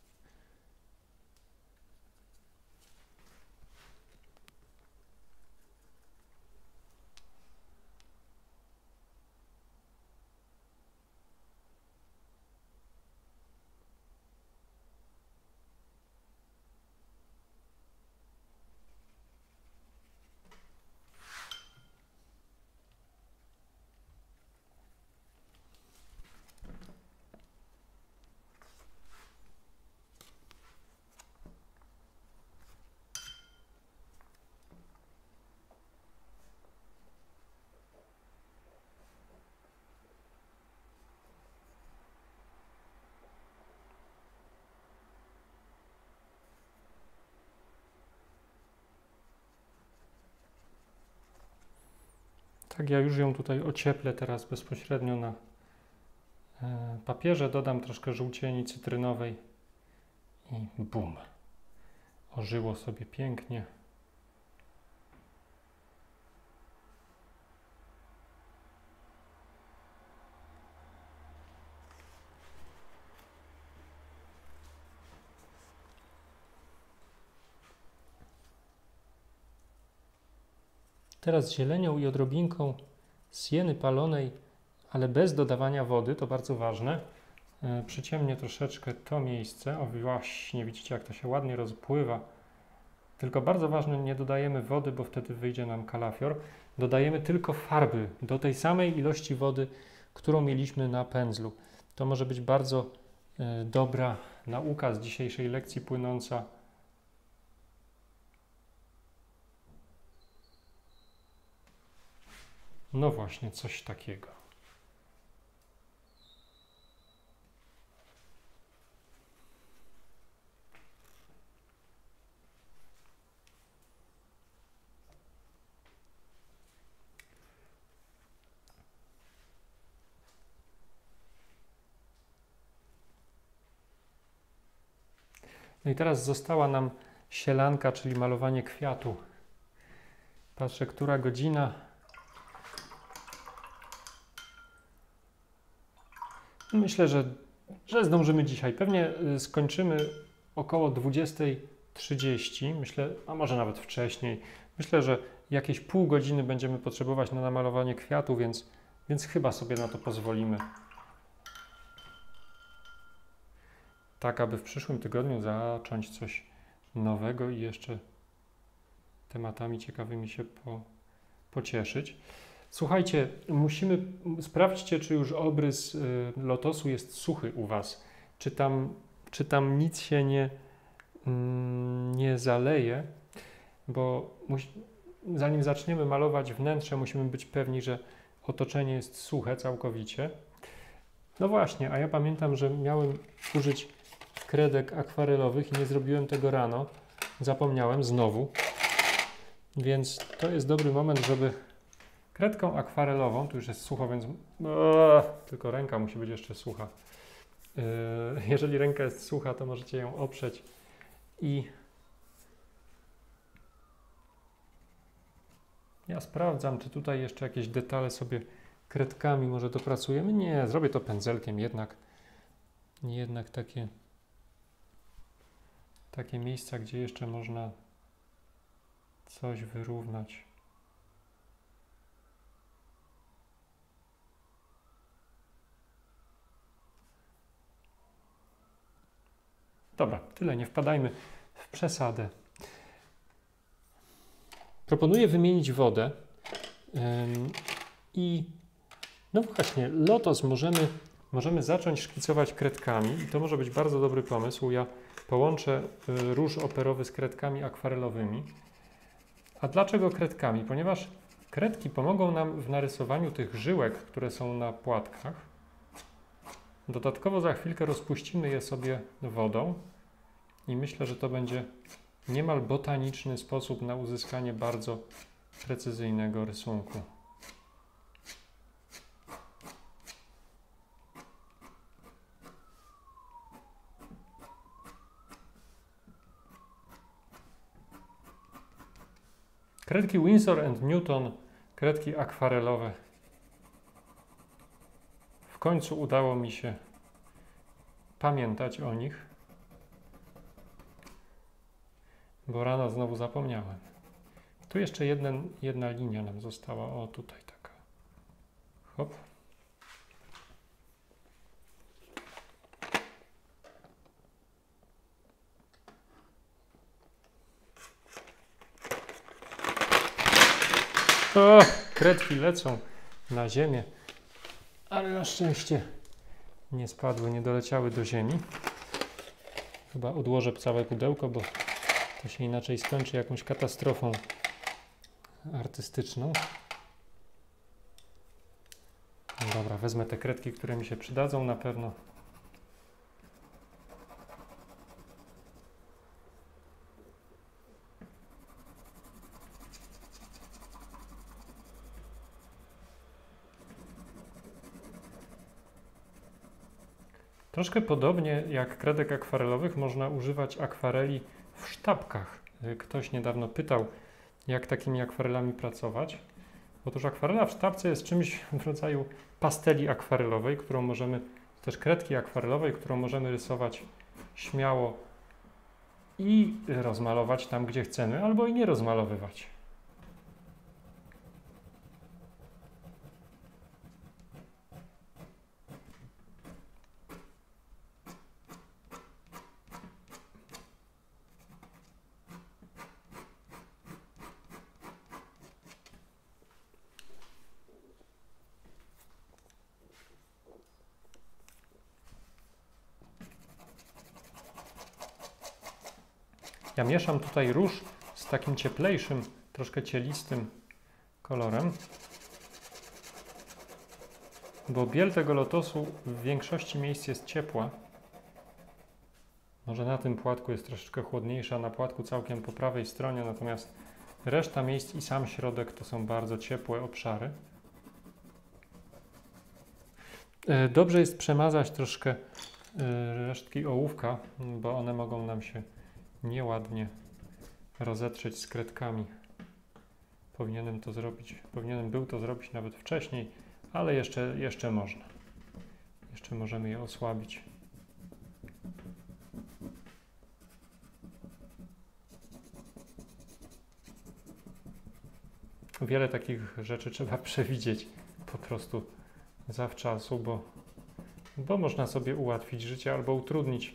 Tak, ja już ją tutaj ocieplę teraz bezpośrednio na papierze. Dodam troszkę żółcieni cytrynowej i bum. Ożyło sobie pięknie. Teraz zielenią i odrobinką sieny palonej, ale bez dodawania wody, to bardzo ważne. E, przyciemnię troszeczkę to miejsce. O właśnie, widzicie jak to się ładnie rozpływa. Tylko bardzo ważne, nie dodajemy wody, bo wtedy wyjdzie nam kalafior. Dodajemy tylko farby do tej samej ilości wody, którą mieliśmy na pędzlu. To może być bardzo e, dobra nauka z dzisiejszej lekcji płynąca. No właśnie, coś takiego. No i teraz została nam sielanka, czyli malowanie kwiatu. Patrzę, która godzina. Myślę, że, że zdążymy dzisiaj. Pewnie skończymy około dwudziestej trzydzieści. Myślę, a może nawet wcześniej. Myślę, że jakieś pół godziny będziemy potrzebować na namalowanie kwiatu, więc, więc chyba sobie na to pozwolimy. Tak, aby w przyszłym tygodniu zacząć coś nowego i jeszcze tematami ciekawymi się po, pocieszyć. Słuchajcie, musimy, sprawdźcie, czy już obrys y, lotosu jest suchy u Was. Czy tam, czy tam nic się nie, mm, nie zaleje, bo musi, zanim zaczniemy malować wnętrze, musimy być pewni, że otoczenie jest suche całkowicie. No właśnie, a ja pamiętam, że miałem użyć kredek akwarelowych i nie zrobiłem tego rano. Zapomniałem znowu. Więc to jest dobry moment, żeby kredką akwarelową, tu już jest sucho, więc eee, tylko ręka musi być jeszcze sucha. Yy, jeżeli ręka jest sucha, to możecie ją oprzeć i ja sprawdzam, czy tutaj jeszcze jakieś detale sobie kredkami może dopracujemy. Nie, zrobię to pędzelkiem jednak. Jednak takie, takie miejsca, gdzie jeszcze można coś wyrównać. Dobra, tyle, nie wpadajmy w przesadę. Proponuję wymienić wodę ym, i no właśnie, lotos możemy, możemy zacząć szkicować kredkami i to może być bardzo dobry pomysł. Ja połączę y, róż operowy z kredkami akwarelowymi. A dlaczego kredkami? Ponieważ kredki pomogą nam w narysowaniu tych żyłek, które są na płatkach. Dodatkowo za chwilkę rozpuścimy je sobie wodą i myślę, że to będzie niemal botaniczny sposób na uzyskanie bardzo precyzyjnego rysunku. Kredki Winsor and Newton, kredki akwarelowe. W końcu udało mi się pamiętać o nich, bo rano znowu zapomniałem. Tu jeszcze jeden, jedna linia nam została. O, tutaj taka. Hop. O, kredki lecą na ziemię, ale na szczęście nie spadły, nie doleciały do ziemi. Chyba odłożę całe pudełko, bo to się inaczej skończy jakąś katastrofą artystyczną. No dobra, wezmę te kredki, które mi się przydadzą na pewno. Troszkę podobnie jak kredek akwarelowych można używać akwareli w sztabkach. Ktoś niedawno pytał, jak takimi akwarelami pracować. Otóż akwarela w sztabce jest czymś w rodzaju pasteli akwarelowej, którą możemy, też kredki akwarelowej, którą możemy rysować śmiało i rozmalować tam, gdzie chcemy, albo i nie rozmalowywać. Ja mieszam tutaj róż z takim cieplejszym, troszkę cielistym kolorem, bo biel tego lotosu w większości miejsc jest ciepła. Może na tym płatku jest troszeczkę chłodniejsza, na płatku całkiem po prawej stronie, natomiast reszta miejsc i sam środek to są bardzo ciepłe obszary. Dobrze jest przemazać troszkę resztki ołówka, bo one mogą nam się nieładnie rozetrzeć z kredkami. Powinienem to zrobić, powinienem był to zrobić nawet wcześniej, ale jeszcze, jeszcze można. Jeszcze możemy je osłabić. Wiele takich rzeczy trzeba przewidzieć po prostu zawczasu, bo, bo można sobie ułatwić życie albo utrudnić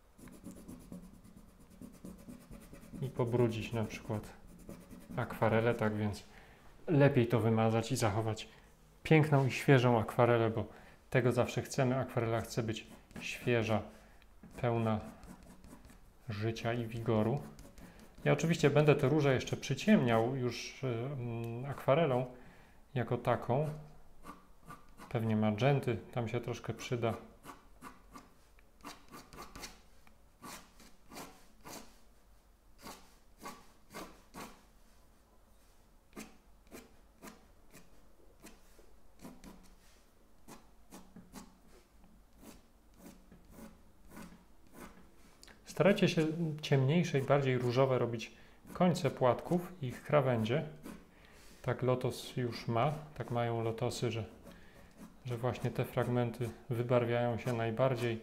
i pobrudzić na przykład akwarelę, tak więc lepiej to wymazać i zachować piękną i świeżą akwarelę, bo tego zawsze chcemy. Akwarela chce być świeża, pełna życia i wigoru. Ja oczywiście będę te róże jeszcze przyciemniał już yy, akwarelą jako taką. Pewnie magenty tam się troszkę przyda. Starajcie się ciemniejsze i bardziej różowe robić końce płatków i ich krawędzie. Tak lotos już ma, tak mają lotosy, że, że właśnie te fragmenty wybarwiają się najbardziej.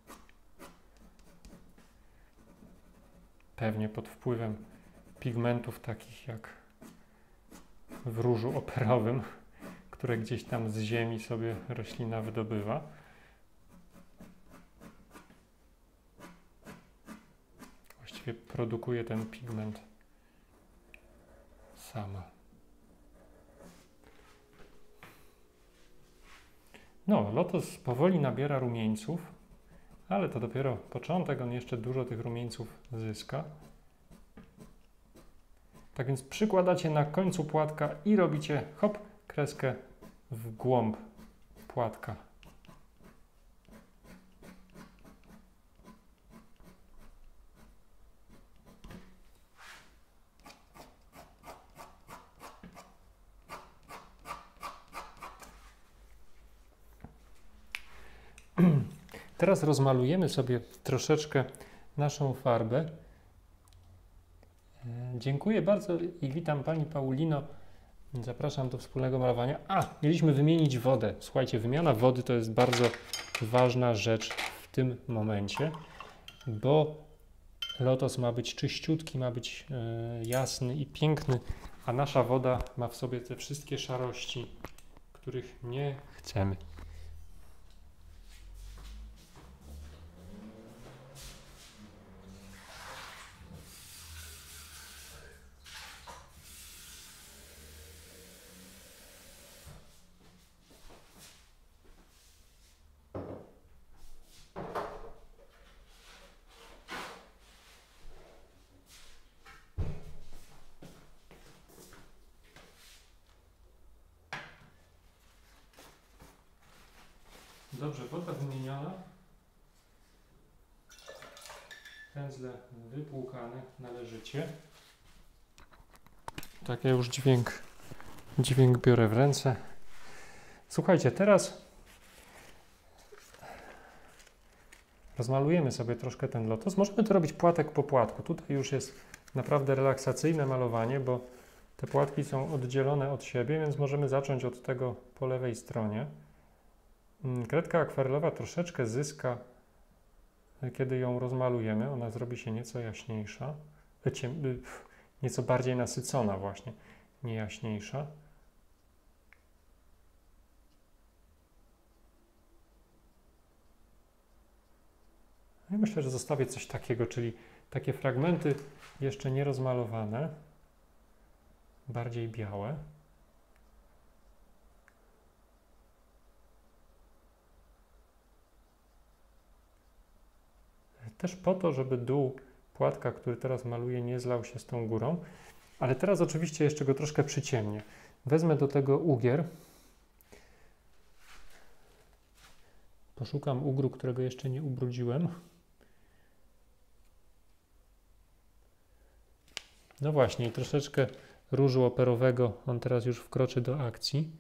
Pewnie pod wpływem pigmentów takich jak w różu operowym, które gdzieś tam z ziemi sobie roślina wydobywa. Właściwie produkuje ten pigment sama. No, lotos powoli nabiera rumieńców, ale to dopiero początek, on jeszcze dużo tych rumieńców zyska. Tak więc przykładacie na końcu płatka i robicie hop, kreskę w głąb płatka. Teraz rozmalujemy sobie troszeczkę naszą farbę. Dziękuję bardzo i witam Pani Paulino. Zapraszam do wspólnego malowania. A, mieliśmy wymienić wodę. Słuchajcie, wymiana wody to jest bardzo ważna rzecz w tym momencie, bo lotos ma być czyściutki, ma być e, jasny i piękny, a nasza woda ma w sobie te wszystkie szarości, których nie chcemy. Dobrze, woda wymieniona. Pędzle wypłukane należycie. Tak, ja już dźwięk, dźwięk biorę w ręce. Słuchajcie, teraz rozmalujemy sobie troszkę ten lotos. Możemy to robić płatek po płatku. Tutaj już jest naprawdę relaksacyjne malowanie, bo te płatki są oddzielone od siebie, więc możemy zacząć od tego po lewej stronie. Kredka akwarelowa troszeczkę zyska, kiedy ją rozmalujemy. Ona zrobi się nieco jaśniejsza, nieco bardziej nasycona właśnie, nie jaśniejsza. Ja myślę, że zostawię coś takiego, czyli takie fragmenty jeszcze nie rozmalowane, bardziej białe. Też po to, żeby dół płatka, który teraz maluję, nie zlał się z tą górą. Ale teraz oczywiście jeszcze go troszkę przyciemnię. Wezmę do tego ugier. Poszukam ugru, którego jeszcze nie ubrudziłem. No właśnie, i troszeczkę różu operowego. On teraz już wkroczy do akcji.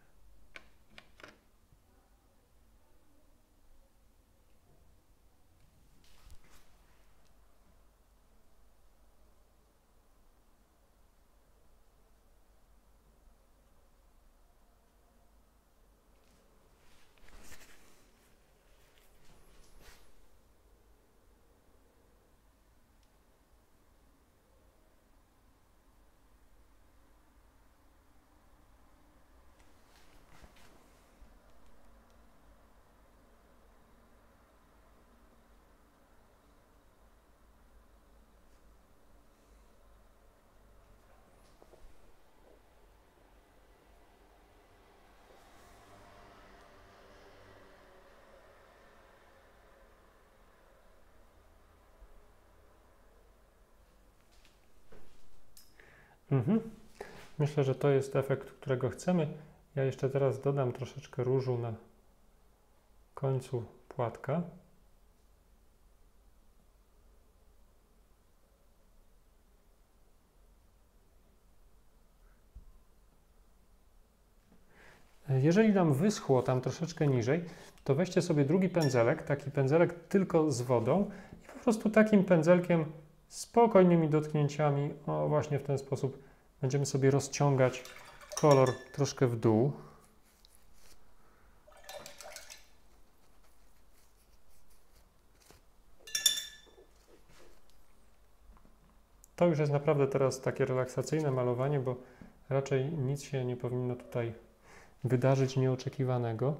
Mhm. Myślę, że to jest efekt, którego chcemy. Ja jeszcze teraz dodam troszeczkę różu na końcu płatka. Jeżeli nam wyschło tam troszeczkę niżej, to weźcie sobie drugi pędzelek, taki pędzelek tylko z wodą i po prostu takim pędzelkiem, spokojnymi dotknięciami, o właśnie w ten sposób będziemy sobie rozciągać kolor troszkę w dół. To już jest naprawdę teraz takie relaksacyjne malowanie, bo raczej nic się nie powinno tutaj wydarzyć nieoczekiwanego.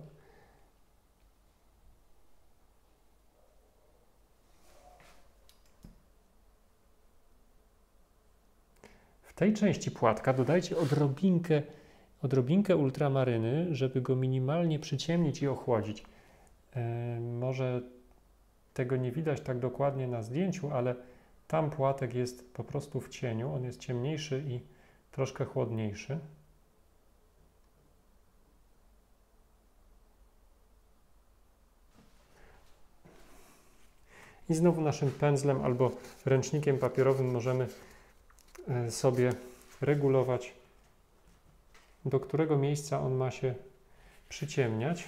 W tej części płatka dodajcie odrobinkę, odrobinkę ultramaryny, żeby go minimalnie przyciemnić i ochłodzić. Yy, może tego nie widać tak dokładnie na zdjęciu, ale tam płatek jest po prostu w cieniu, on jest ciemniejszy i troszkę chłodniejszy. I znowu naszym pędzlem albo ręcznikiem papierowym możemy sobie regulować, do którego miejsca on ma się przyciemniać,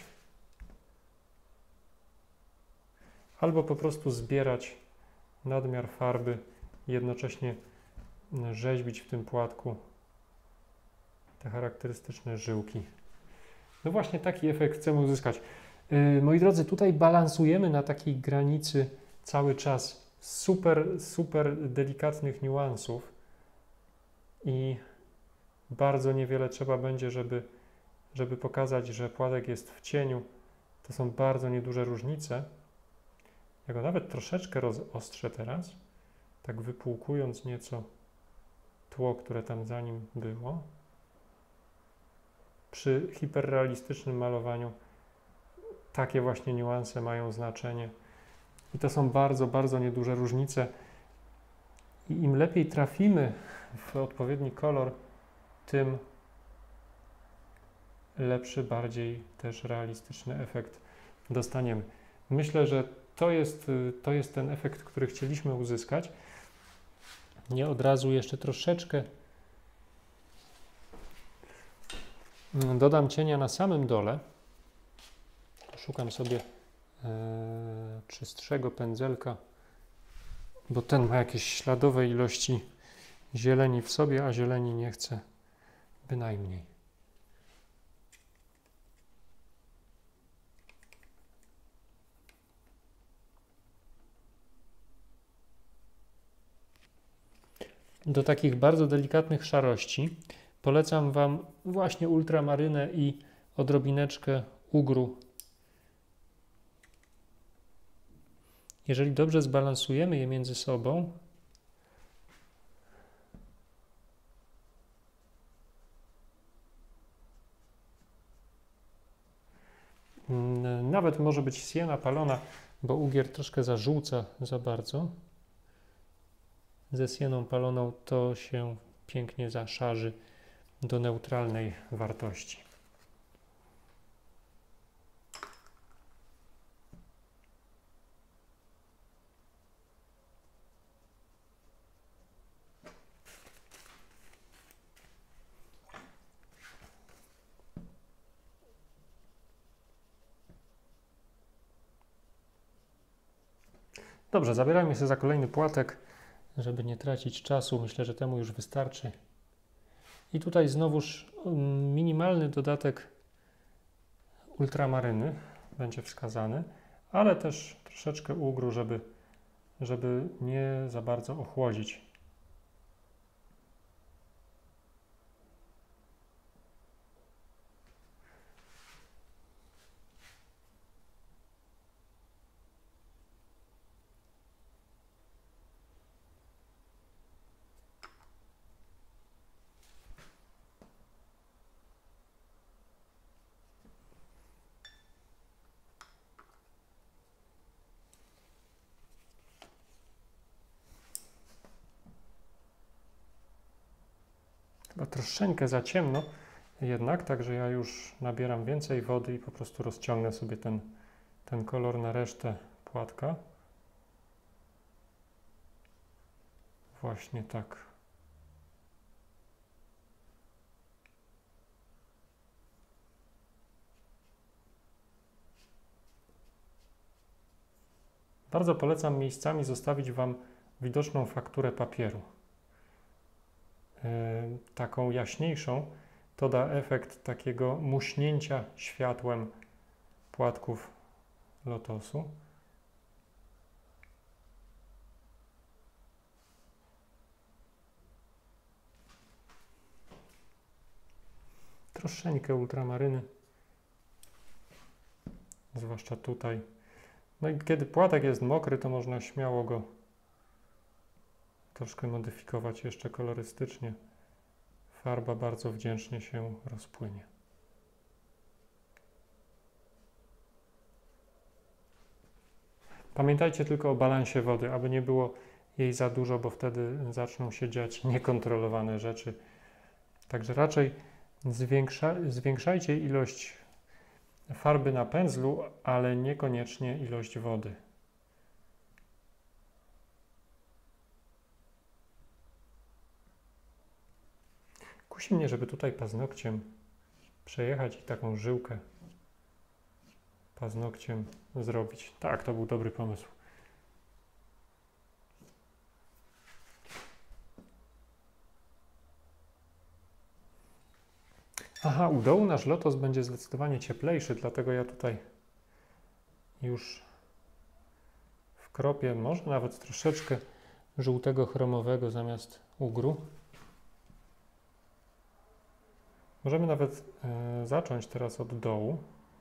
albo po prostu zbierać nadmiar farby i jednocześnie rzeźbić w tym płatku te charakterystyczne żyłki. No właśnie taki efekt chcemy uzyskać. Yy, moi drodzy, tutaj balansujemy na takiej granicy cały czas super, super delikatnych niuansów i bardzo niewiele trzeba będzie, żeby, żeby pokazać, że płatek jest w cieniu. To są bardzo nieduże różnice. Ja go nawet troszeczkę rozostrzę teraz, tak wypłukując nieco tło, które tam za nim było. Przy hiperrealistycznym malowaniu takie właśnie niuanse mają znaczenie. I to są bardzo, bardzo nieduże różnice. I im lepiej trafimy w odpowiedni kolor, tym lepszy, bardziej też realistyczny efekt dostaniemy. Myślę, że to jest, to jest ten efekt, który chcieliśmy uzyskać. Nie od razu jeszcze troszeczkę dodam cienia na samym dole. Szukam sobie e, czystszego pędzelka, bo ten ma jakieś śladowe ilości zieleni w sobie, a zieleni nie chcę bynajmniej. Do takich bardzo delikatnych szarości polecam Wam właśnie ultramarynę i odrobineczkę ugru. Jeżeli dobrze zbalansujemy je między sobą, nawet może być siena palona, bo ugier troszkę zażółca za bardzo. Ze sieną paloną to się pięknie zaszarzy do neutralnej wartości. Dobrze, zabierajmy się za kolejny płatek, żeby nie tracić czasu. Myślę, że temu już wystarczy. I tutaj znowuż minimalny dodatek ultramaryny będzie wskazany, ale też troszeczkę ugru, żeby, żeby nie za bardzo ochłodzić. Chyba troszeczkę za ciemno jednak, także ja już nabieram więcej wody i po prostu rozciągnę sobie ten, ten kolor na resztę płatka. Właśnie tak. Bardzo polecam miejscami zostawić Wam widoczną fakturę papieru. Yy, taką jaśniejszą to da efekt takiego muśnięcia światłem płatków lotosu. Troszeczkę ultramaryny, zwłaszcza tutaj. No i kiedy płatek jest mokry, to można śmiało go troszkę modyfikować jeszcze kolorystycznie. Farba bardzo wdzięcznie się rozpłynie. Pamiętajcie tylko o balansie wody, aby nie było jej za dużo, bo wtedy zaczną się dziać niekontrolowane rzeczy. Także raczej zwiększa, zwiększajcie ilość farby na pędzlu, ale niekoniecznie ilość wody. Kusi mnie, żeby tutaj paznokciem przejechać i taką żyłkę paznokciem zrobić. Tak, to był dobry pomysł. Aha, u dołu nasz lotos będzie zdecydowanie cieplejszy, dlatego ja tutaj już wkropię może nawet troszeczkę żółtego chromowego zamiast ugru. Możemy nawet e, zacząć teraz od dołu.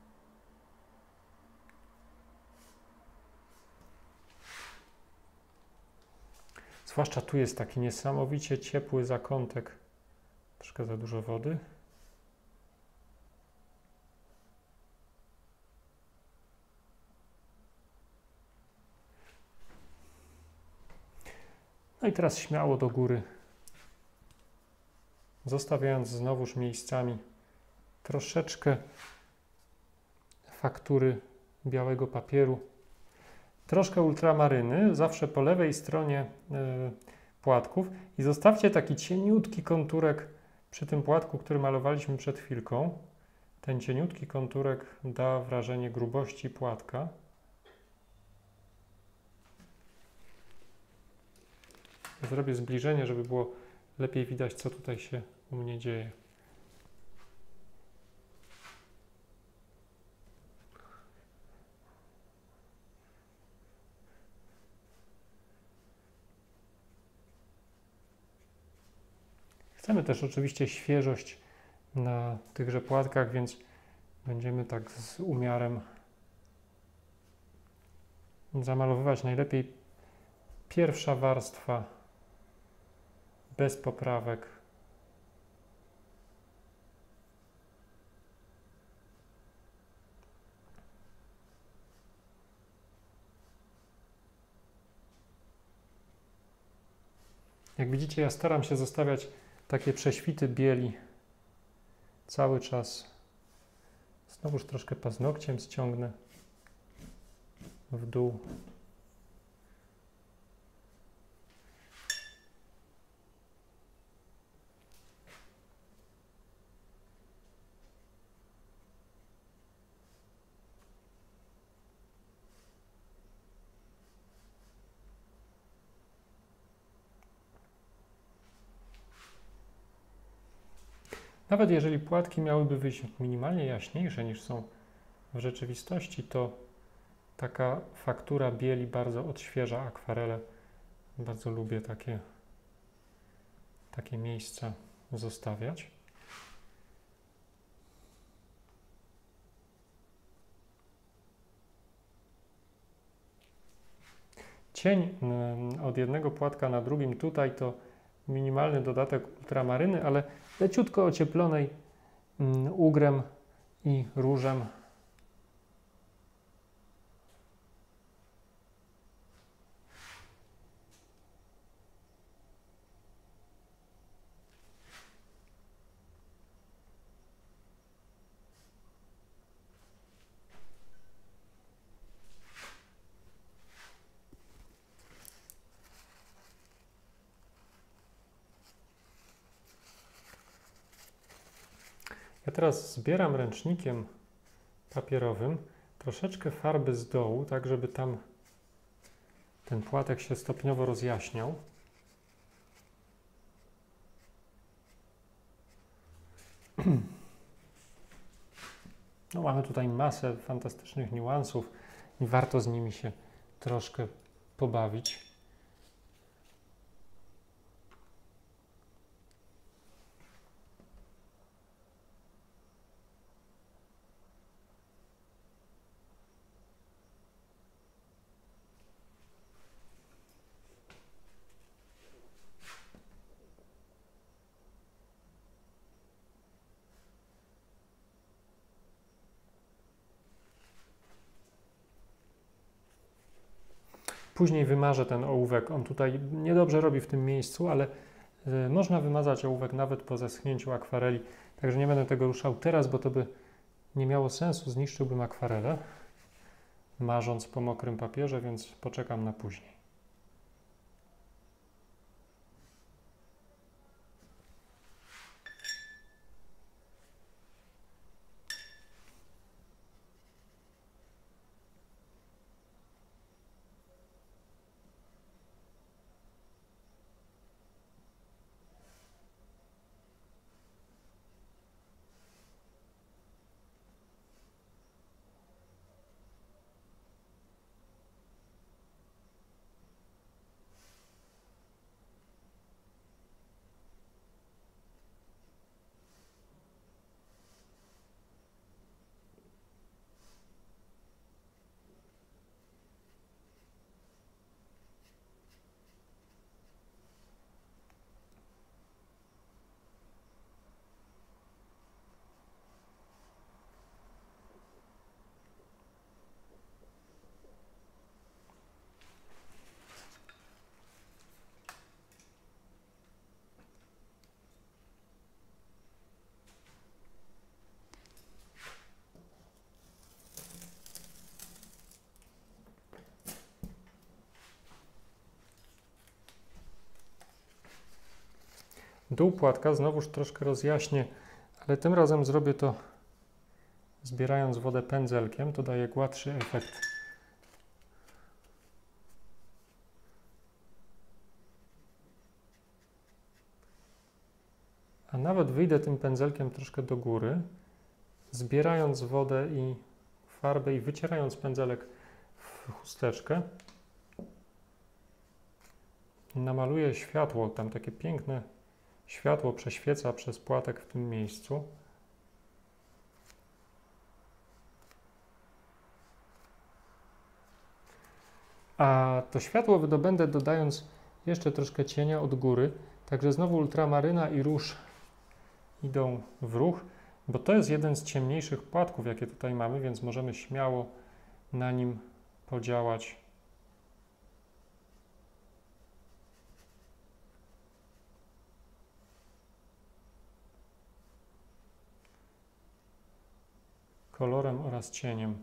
Zwłaszcza tu jest taki niesamowicie ciepły zakątek. Troszkę za dużo wody. No i teraz śmiało do góry, zostawiając znowuż miejscami troszeczkę faktury białego papieru, troszkę ultramaryny, zawsze po lewej stronie y, płatków i zostawcie taki cieniutki konturek przy tym płatku, który malowaliśmy przed chwilką. Ten cieniutki konturek da wrażenie grubości płatka. Zrobię zbliżenie, żeby było lepiej widać, co tutaj się u mnie dzieje. Chcemy też oczywiście świeżość na tychże płatkach, więc będziemy tak z umiarem zamalowywać najlepiej pierwsza warstwa bez poprawek. Jak widzicie, ja staram się zostawiać takie prześwity bieli cały czas. Znowuż troszkę paznokciem ściągnę w dół. Nawet jeżeli płatki miałyby wyjść minimalnie jaśniejsze niż są w rzeczywistości, to taka faktura bieli bardzo odświeża akwarele. Bardzo lubię takie, takie miejsca zostawiać. Cień od jednego płatka na drugim tutaj to minimalny dodatek ultramaryny, ale leciutko ocieplonej ugrem i różem. Ja teraz zbieram ręcznikiem papierowym troszeczkę farby z dołu, tak żeby tam ten płatek się stopniowo rozjaśniał. No, mamy tutaj masę fantastycznych niuansów i warto z nimi się troszkę pobawić. Później wymażę ten ołówek. On tutaj niedobrze robi w tym miejscu, ale y, można wymazać ołówek nawet po zeschnięciu akwareli. Także nie będę tego ruszał teraz, bo to by nie miało sensu. Zniszczyłbym akwarelę, marząc po mokrym papierze, więc poczekam na później. Dół płatka znowuż troszkę rozjaśnię, ale tym razem zrobię to zbierając wodę pędzelkiem. To daje gładszy efekt. A nawet wyjdę tym pędzelkiem troszkę do góry, zbierając wodę i farbę i wycierając pędzelek w chusteczkę. Namaluję światło, tam takie piękne światło prześwieca przez płatek w tym miejscu. A to światło wydobędę dodając jeszcze troszkę cienia od góry. Także znowu ultramaryna i róż idą w ruch, bo to jest jeden z ciemniejszych płatków, jakie tutaj mamy, więc możemy śmiało na nim podziałać. Kolorem oraz cieniem.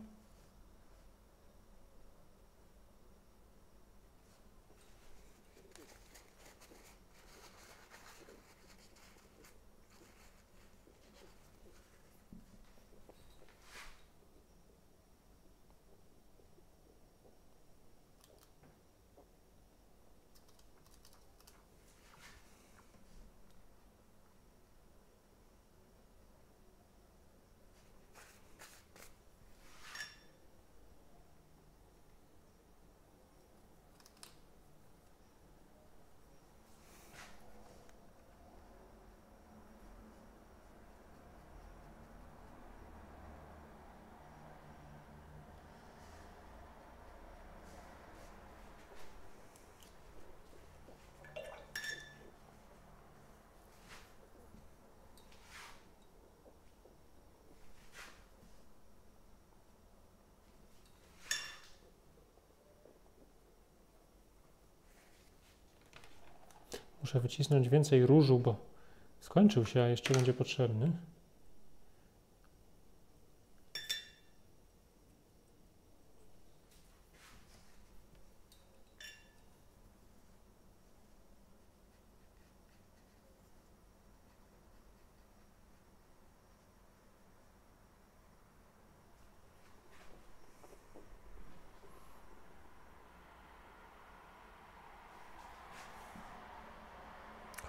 Muszę wycisnąć więcej różu, bo skończył się, a jeszcze będzie potrzebny.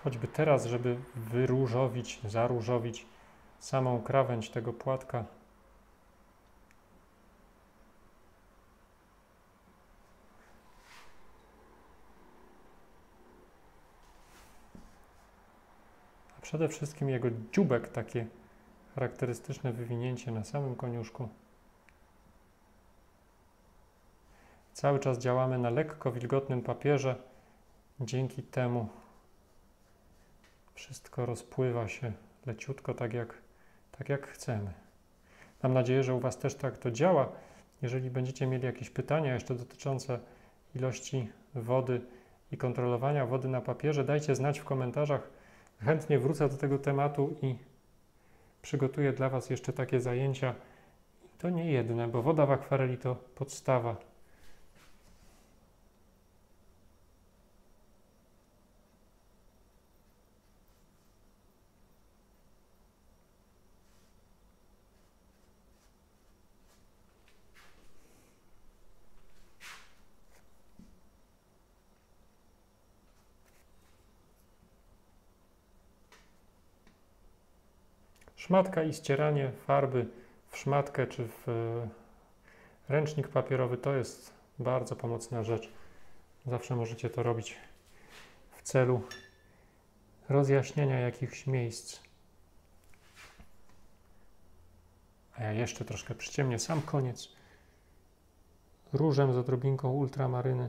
choćby teraz, żeby wyróżowić, zaróżowić samą krawędź tego płatka. A przede wszystkim jego dzióbek, takie charakterystyczne wywinięcie na samym koniuszku. Cały czas działamy na lekko wilgotnym papierze. Dzięki temu wszystko rozpływa się leciutko, tak jak, tak jak chcemy. Mam nadzieję, że u Was też tak to działa. Jeżeli będziecie mieli jakieś pytania jeszcze dotyczące ilości wody i kontrolowania wody na papierze, dajcie znać w komentarzach. Chętnie wrócę do tego tematu i przygotuję dla Was jeszcze takie zajęcia. I to nie jedne, bo woda w akwareli to podstawa. Szmatka i ścieranie farby w szmatkę czy w ręcznik papierowy to jest bardzo pomocna rzecz. Zawsze możecie to robić w celu rozjaśnienia jakichś miejsc. A ja jeszcze troszkę przyciemnię sam koniec różem z odrobinką ultramaryny.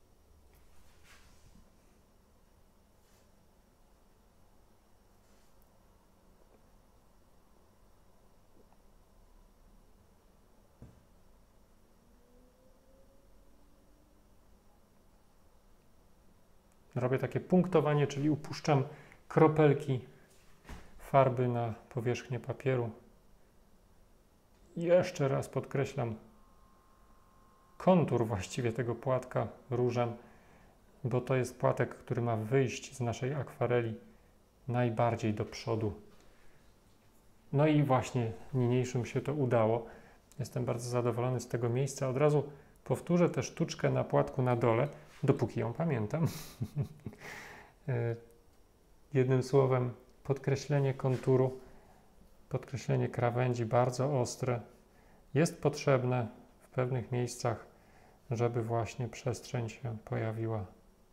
Robię takie punktowanie, czyli upuszczam kropelki farby na powierzchnię papieru. I jeszcze raz podkreślam kontur właściwie tego płatka różem, bo to jest płatek, który ma wyjść z naszej akwareli najbardziej do przodu. No i właśnie niniejszym się to udało. Jestem bardzo zadowolony z tego miejsca. Od razu powtórzę tę sztuczkę na płatku na dole, dopóki ją pamiętam. Jednym słowem, podkreślenie konturu, podkreślenie krawędzi bardzo ostre jest potrzebne w pewnych miejscach, żeby właśnie przestrzeń się pojawiła.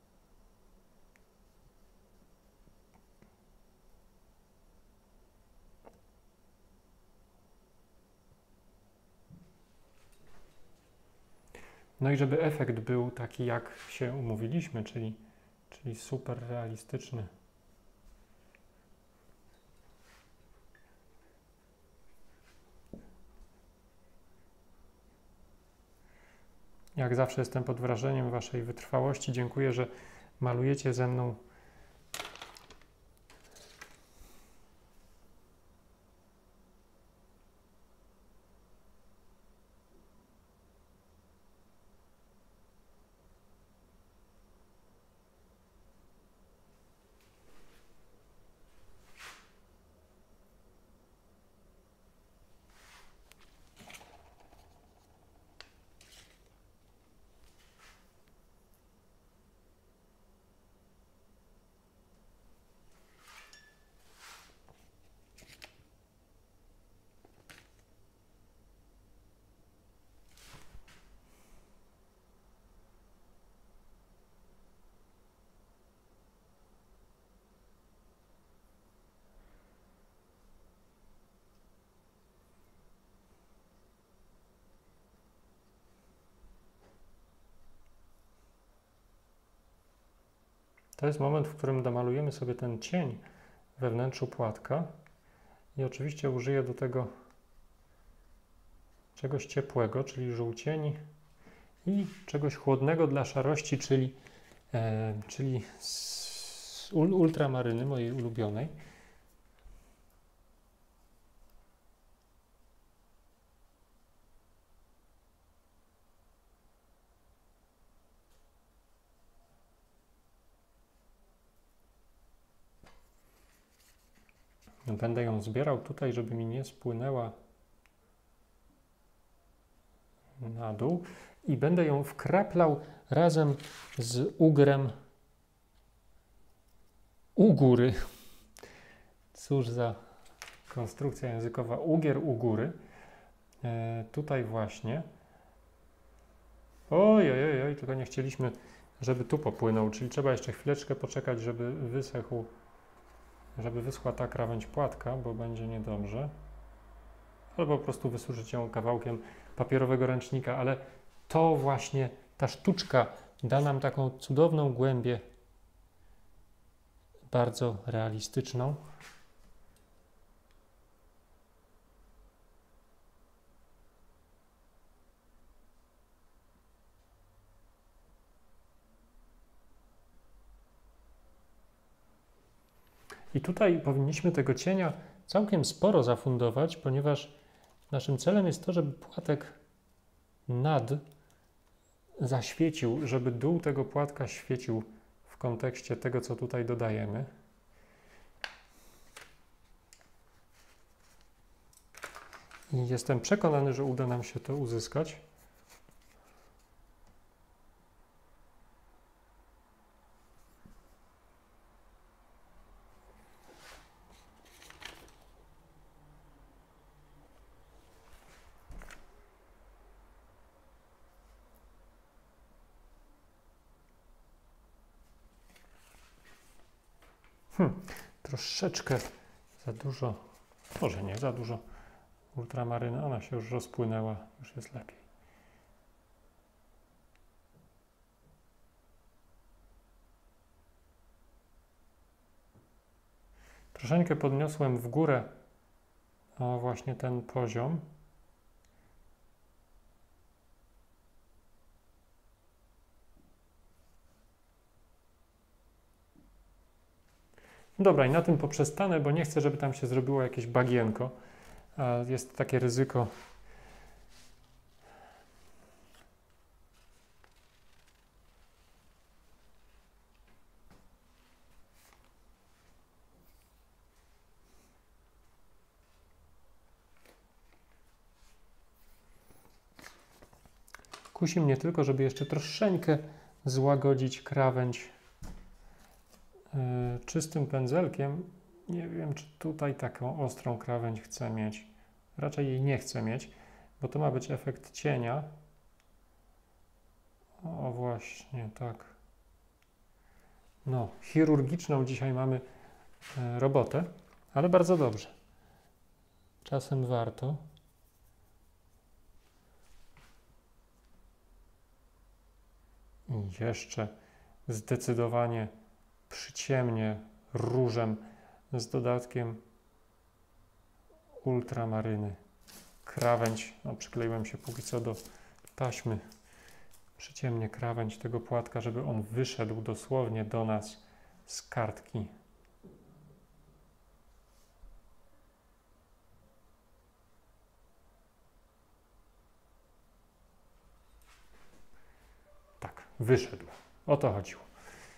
No i żeby efekt był taki, jak się umówiliśmy, czyli, czyli super realistyczny. Jak zawsze jestem pod wrażeniem Waszej wytrwałości. Dziękuję, że malujecie ze mną. To jest moment, w którym domalujemy sobie ten cień we wnętrzu płatka i oczywiście użyję do tego czegoś ciepłego, czyli żółcieni i czegoś chłodnego dla szarości, czyli, e, czyli z ultramaryny mojej ulubionej. Będę ją zbierał tutaj, żeby mi nie spłynęła na dół i będę ją wkraplał razem z ugrem u góry. Cóż za konstrukcja językowa. Ugier u góry. E, tutaj właśnie. Oj, oj, oj, oj, tylko nie chcieliśmy, żeby tu popłynął, czyli trzeba jeszcze chwileczkę poczekać, żeby wysechł, żeby wyschła ta krawędź płatka, bo będzie niedobrze. Albo po prostu wysuszyć ją kawałkiem papierowego ręcznika, ale to właśnie ta sztuczka da nam taką cudowną głębię, bardzo realistyczną. I tutaj powinniśmy tego cienia całkiem sporo zafundować, ponieważ naszym celem jest to, żeby płatek nad zaświecił, żeby dół tego płatka świecił w kontekście tego, co tutaj dodajemy. I jestem przekonany, że uda nam się to uzyskać. Hmm, troszeczkę za dużo, może nie za dużo ultramaryny, ona się już rozpłynęła, już jest lepiej. Troszeczkę podniosłem w górę o właśnie ten poziom. Dobra, i na tym poprzestanę, bo nie chcę, żeby tam się zrobiło jakieś bagienko. A jest takie ryzyko. Kusi mnie tylko, żeby jeszcze troszeczkę złagodzić krawędź yy, czystym pędzelkiem. Nie wiem, czy tutaj taką ostrą krawędź chcę mieć. Raczej jej nie chcę mieć, bo to ma być efekt cienia. O właśnie, tak. No, chirurgiczną dzisiaj mamy yy, robotę, ale bardzo dobrze. Czasem warto. I jeszcze zdecydowanie przyciemnie różem z dodatkiem ultramaryny. Krawędź, no przykleiłem się póki co do taśmy, przyciemnie krawędź tego płatka, żeby on wyszedł dosłownie do nas z kartki. Tak, wyszedł. O to chodziło.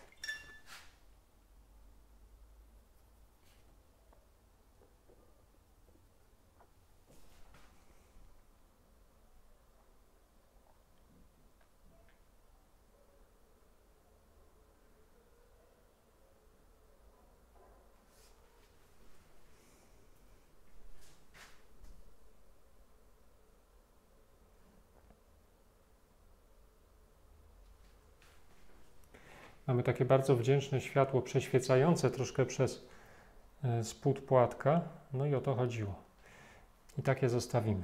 Mamy takie bardzo wdzięczne światło przeświecające troszkę przez spód płatka. No i o to chodziło. I tak je zostawimy.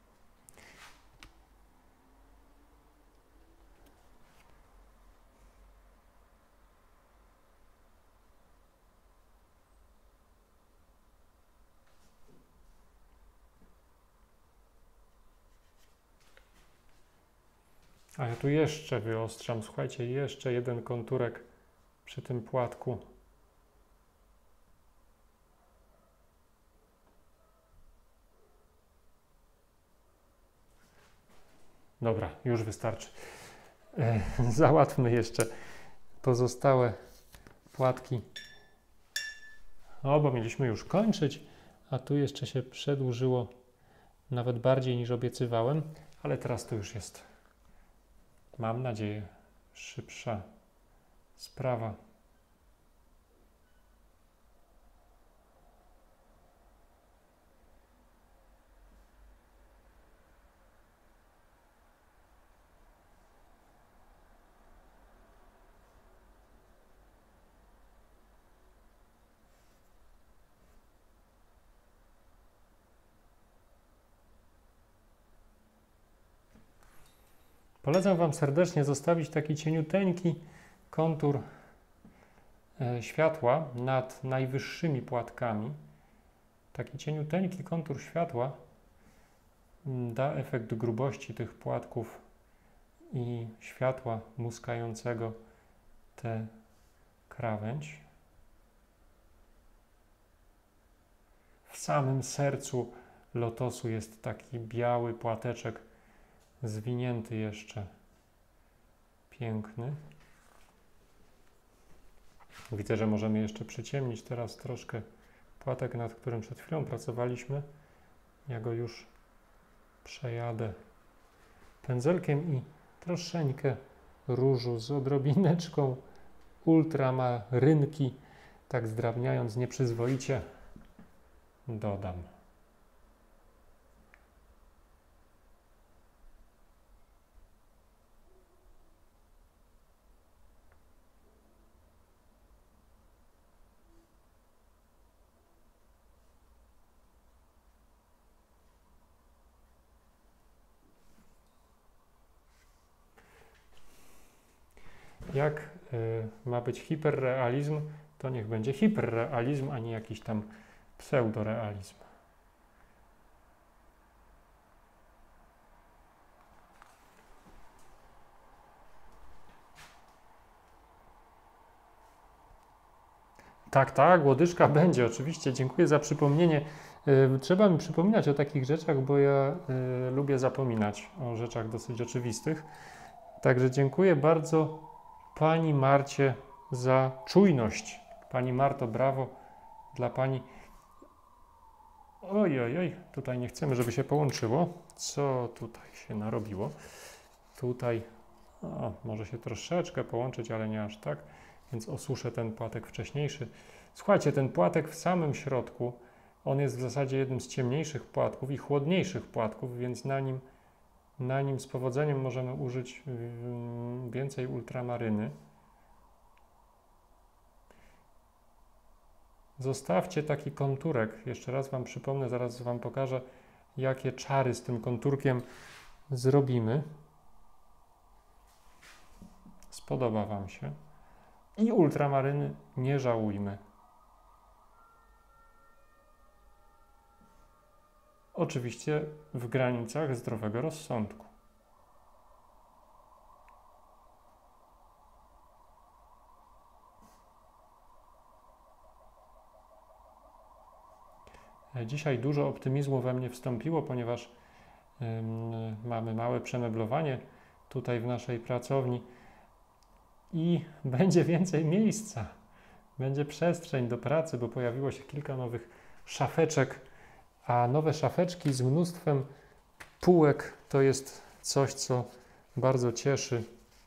A ja tu jeszcze wyostrzam, słuchajcie, jeszcze jeden konturek przy tym płatku. Dobra, już wystarczy. E, załatwmy jeszcze pozostałe płatki. O, bo mieliśmy już kończyć, a tu jeszcze się przedłużyło nawet bardziej niż obiecywałem, ale teraz to już jest, mam nadzieję, szybsza sprawa. Polecam Wam serdecznie zostawić taki cieniuteńki kontur światła nad najwyższymi płatkami. Taki cieniuteńki kontur światła da efekt grubości tych płatków i światła muskającego tę krawędź. W samym sercu lotosu jest taki biały płateczek, zwinięty jeszcze, piękny. Widzę, że możemy jeszcze przyciemnić teraz troszkę płatek, nad którym przed chwilą pracowaliśmy. Ja go już przejadę pędzelkiem i troszeczkę różu z odrobineczką ultramarynki, tak zdrabniając nieprzyzwoicie, dodam. Jak y, ma być hiperrealizm, to niech będzie hiperrealizm, a nie jakiś tam pseudorealizm. Tak, tak, łodyżka będzie, oczywiście. Dziękuję za przypomnienie. Y, trzeba mi przypominać o takich rzeczach, bo ja y, lubię zapominać o rzeczach dosyć oczywistych. Także dziękuję bardzo Pani Marcie za czujność. Pani Marto, brawo dla Pani. Oj, oj, oj, tutaj nie chcemy, żeby się połączyło. Co tutaj się narobiło? Tutaj o, może się troszeczkę połączyć, ale nie aż tak, więc osuszę ten płatek wcześniejszy. Słuchajcie, ten płatek w samym środku, on jest w zasadzie jednym z ciemniejszych płatków i chłodniejszych płatków, więc na nim Na nim z powodzeniem możemy użyć więcej ultramaryny. Zostawcie taki konturek. Jeszcze raz Wam przypomnę, zaraz Wam pokażę, jakie czary z tym konturkiem zrobimy. Spodoba Wam się. I ultramaryny nie żałujmy. Oczywiście w granicach zdrowego rozsądku. Dzisiaj dużo optymizmu we mnie wstąpiło, ponieważ ym, mamy małe przemeblowanie tutaj w naszej pracowni i będzie więcej miejsca. Będzie przestrzeń do pracy, bo pojawiło się kilka nowych szafeczek, a nowe szafeczki z mnóstwem półek to jest coś, co bardzo cieszy.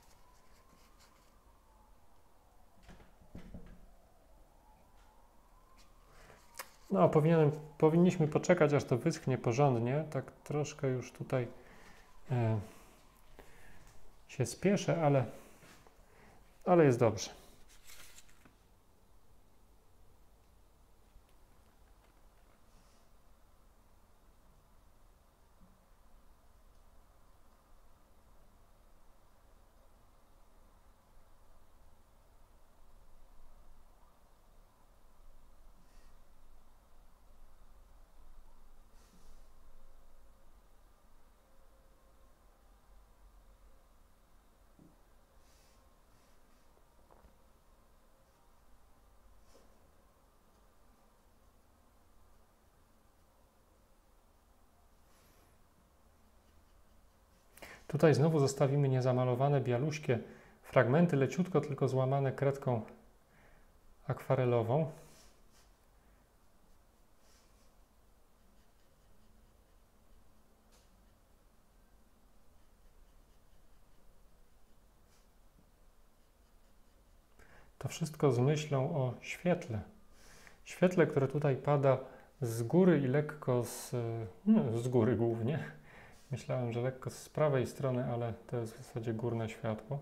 No, powinienem, powinniśmy poczekać, aż to wyschnie porządnie. Tak troszkę już tutaj e, się spieszę, ale, ale jest dobrze. Tutaj znowu zostawimy niezamalowane, bialuśkie fragmenty, leciutko tylko złamane kredką akwarelową. To wszystko z myślą o świetle. Świetle, które tutaj pada z góry i lekko z, no, z góry głównie. Myślałem, że lekko z prawej strony, ale to jest w zasadzie górne światło.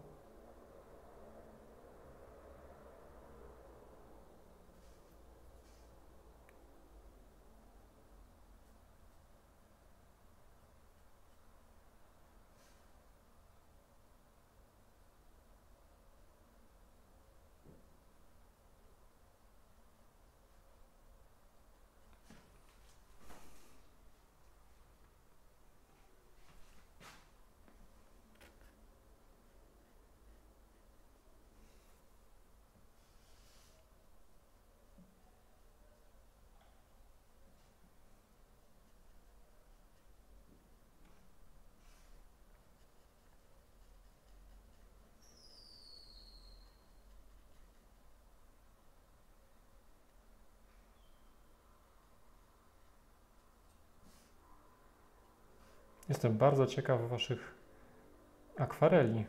Jestem bardzo ciekaw waszych akwareli.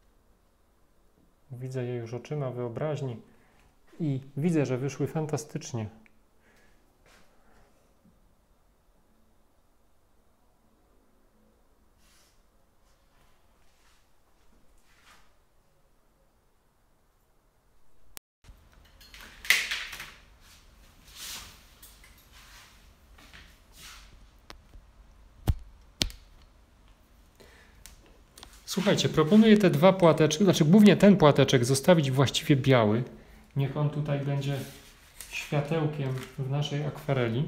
Widzę je już oczyma wyobraźni i widzę, że wyszły fantastycznie. Słuchajcie, proponuję te dwa płateczki, znaczy głównie ten płateczek zostawić właściwie biały. Niech on tutaj będzie światełkiem w naszej akwareli.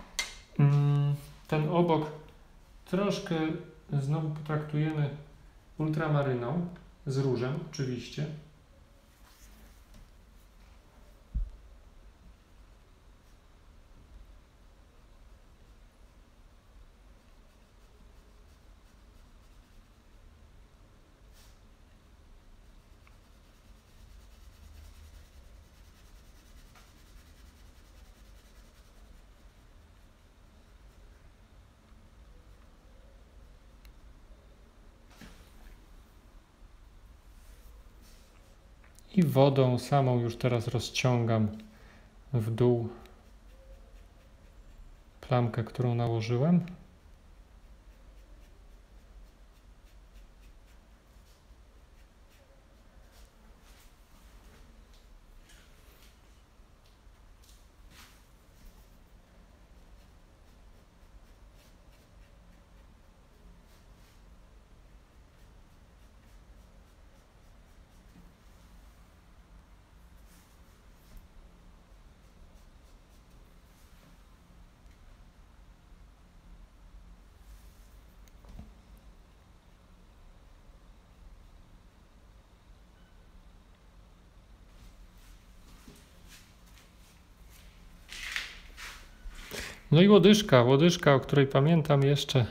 Ten obok troszkę znowu potraktujemy ultramaryną z różem oczywiście. I wodą samą już teraz rozciągam w dół plamkę, którą nałożyłem. No i łodyżka, łodyżka, o której pamiętam jeszcze.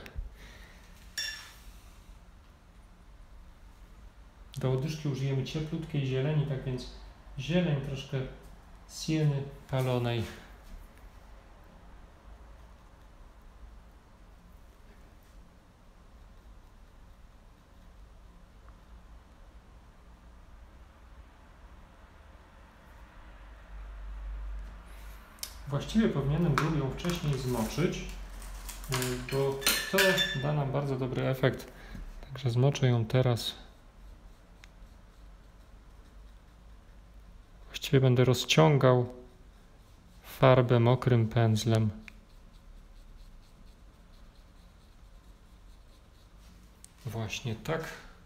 Do łodyżki użyjemy cieplutkiej zieleni, tak więc zieleń troszkę sieny palonej. Właściwie powinienem był ją wcześniej zmoczyć, bo to da nam bardzo dobry efekt. Także zmoczę ją teraz. Właściwie będę rozciągał farbę mokrym pędzlem. Właśnie tak.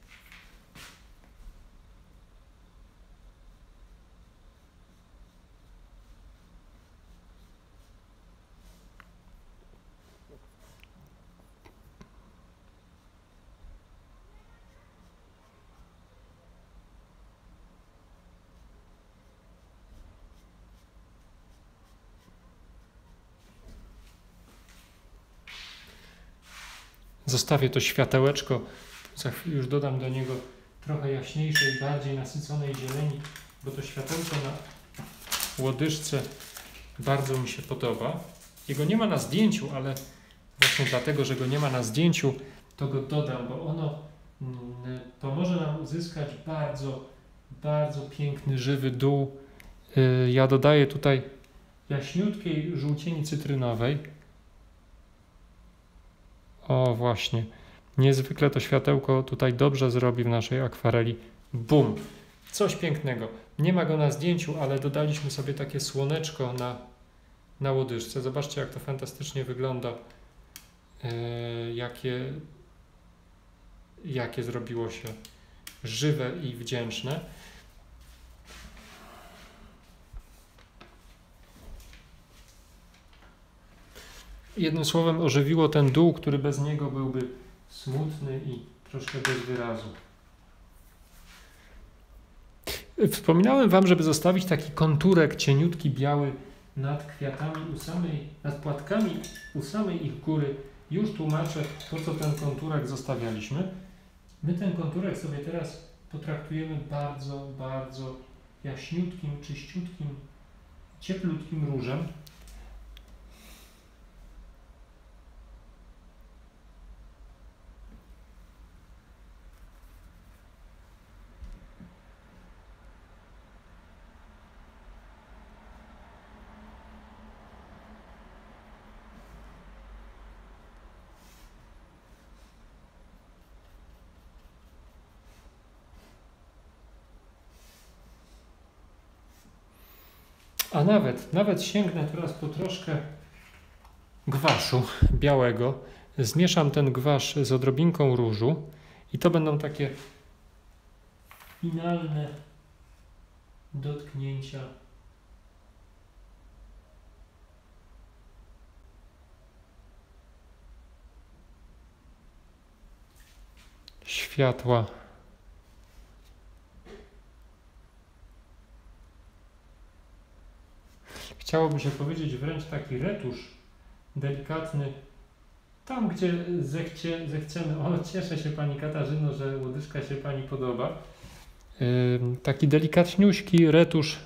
Zostawię to światełeczko, za chwilę już dodam do niego trochę jaśniejszej, bardziej nasyconej zieleni, bo to światełko na łodyżce bardzo mi się podoba. Jego nie ma na zdjęciu, ale właśnie dlatego, że go nie ma na zdjęciu, to go dodam, bo ono mm, pomoże nam uzyskać bardzo, bardzo piękny, żywy dół. Yy, ja dodaję tutaj jaśniutkiej żółcieni cytrynowej. O właśnie, niezwykle to światełko tutaj dobrze zrobi w naszej akwareli. Bum! Coś pięknego. Nie ma go na zdjęciu, ale dodaliśmy sobie takie słoneczko na, na łodyżce. Zobaczcie, jak to fantastycznie wygląda. Yy, jakie, jakie zrobiło się żywe i wdzięczne. Jednym słowem ożywiło ten dół, który bez niego byłby smutny i troszkę bez wyrazu. Wspominałem wam, żeby zostawić taki konturek cieniutki, biały nad kwiatami u samej, nad płatkami u samej ich góry. Już tłumaczę, po co ten konturek zostawialiśmy. My ten konturek sobie teraz potraktujemy bardzo, bardzo jaśniutkim, czyściutkim, cieplutkim różem. A nawet, nawet sięgnę teraz po troszkę gwaszu białego. Zmieszam ten gwasz z odrobinką różu i to będą takie finalne dotknięcia światła. Chciałoby się powiedzieć wręcz taki retusz delikatny. Tam, gdzie zechcie, zechcemy. O, cieszę się Pani Katarzyno, że łodyżka się Pani podoba. Yy, taki delikatniuśki retusz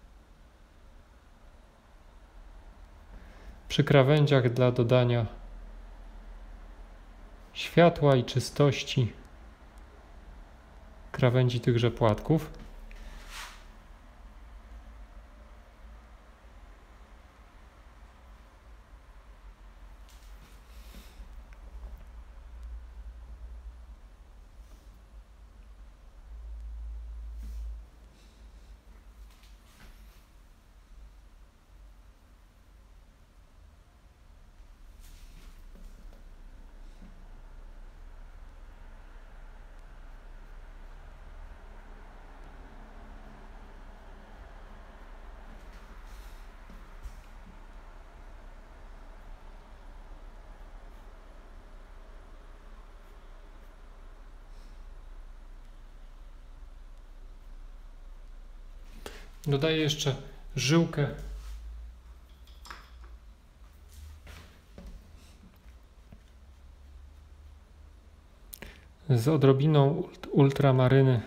przy krawędziach dla dodania światła i czystości krawędzi tychże płatków. Dodaję jeszcze żyłkę z odrobiną ultramaryny.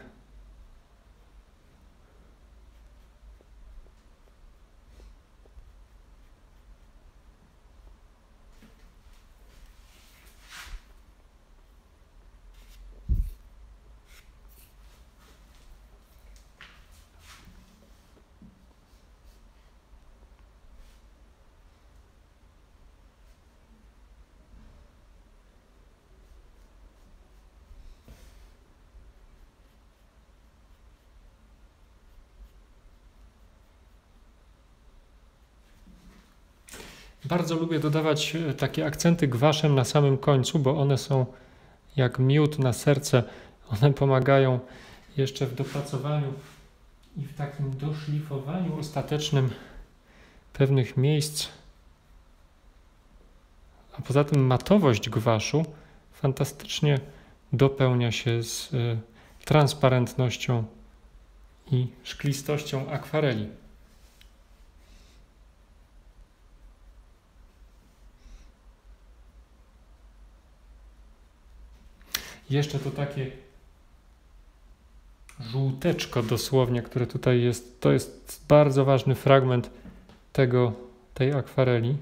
Bardzo lubię dodawać takie akcenty gwaszem na samym końcu, bo one są jak miód na serce. One pomagają jeszcze w dopracowaniu i w takim doszlifowaniu ostatecznym pewnych miejsc. A poza tym matowość gwaszu fantastycznie dopełnia się z y, transparentnością i szklistością akwareli. Jeszcze to takie żółteczko dosłownie, które tutaj jest, to jest bardzo ważny fragment tego, tej akwareli.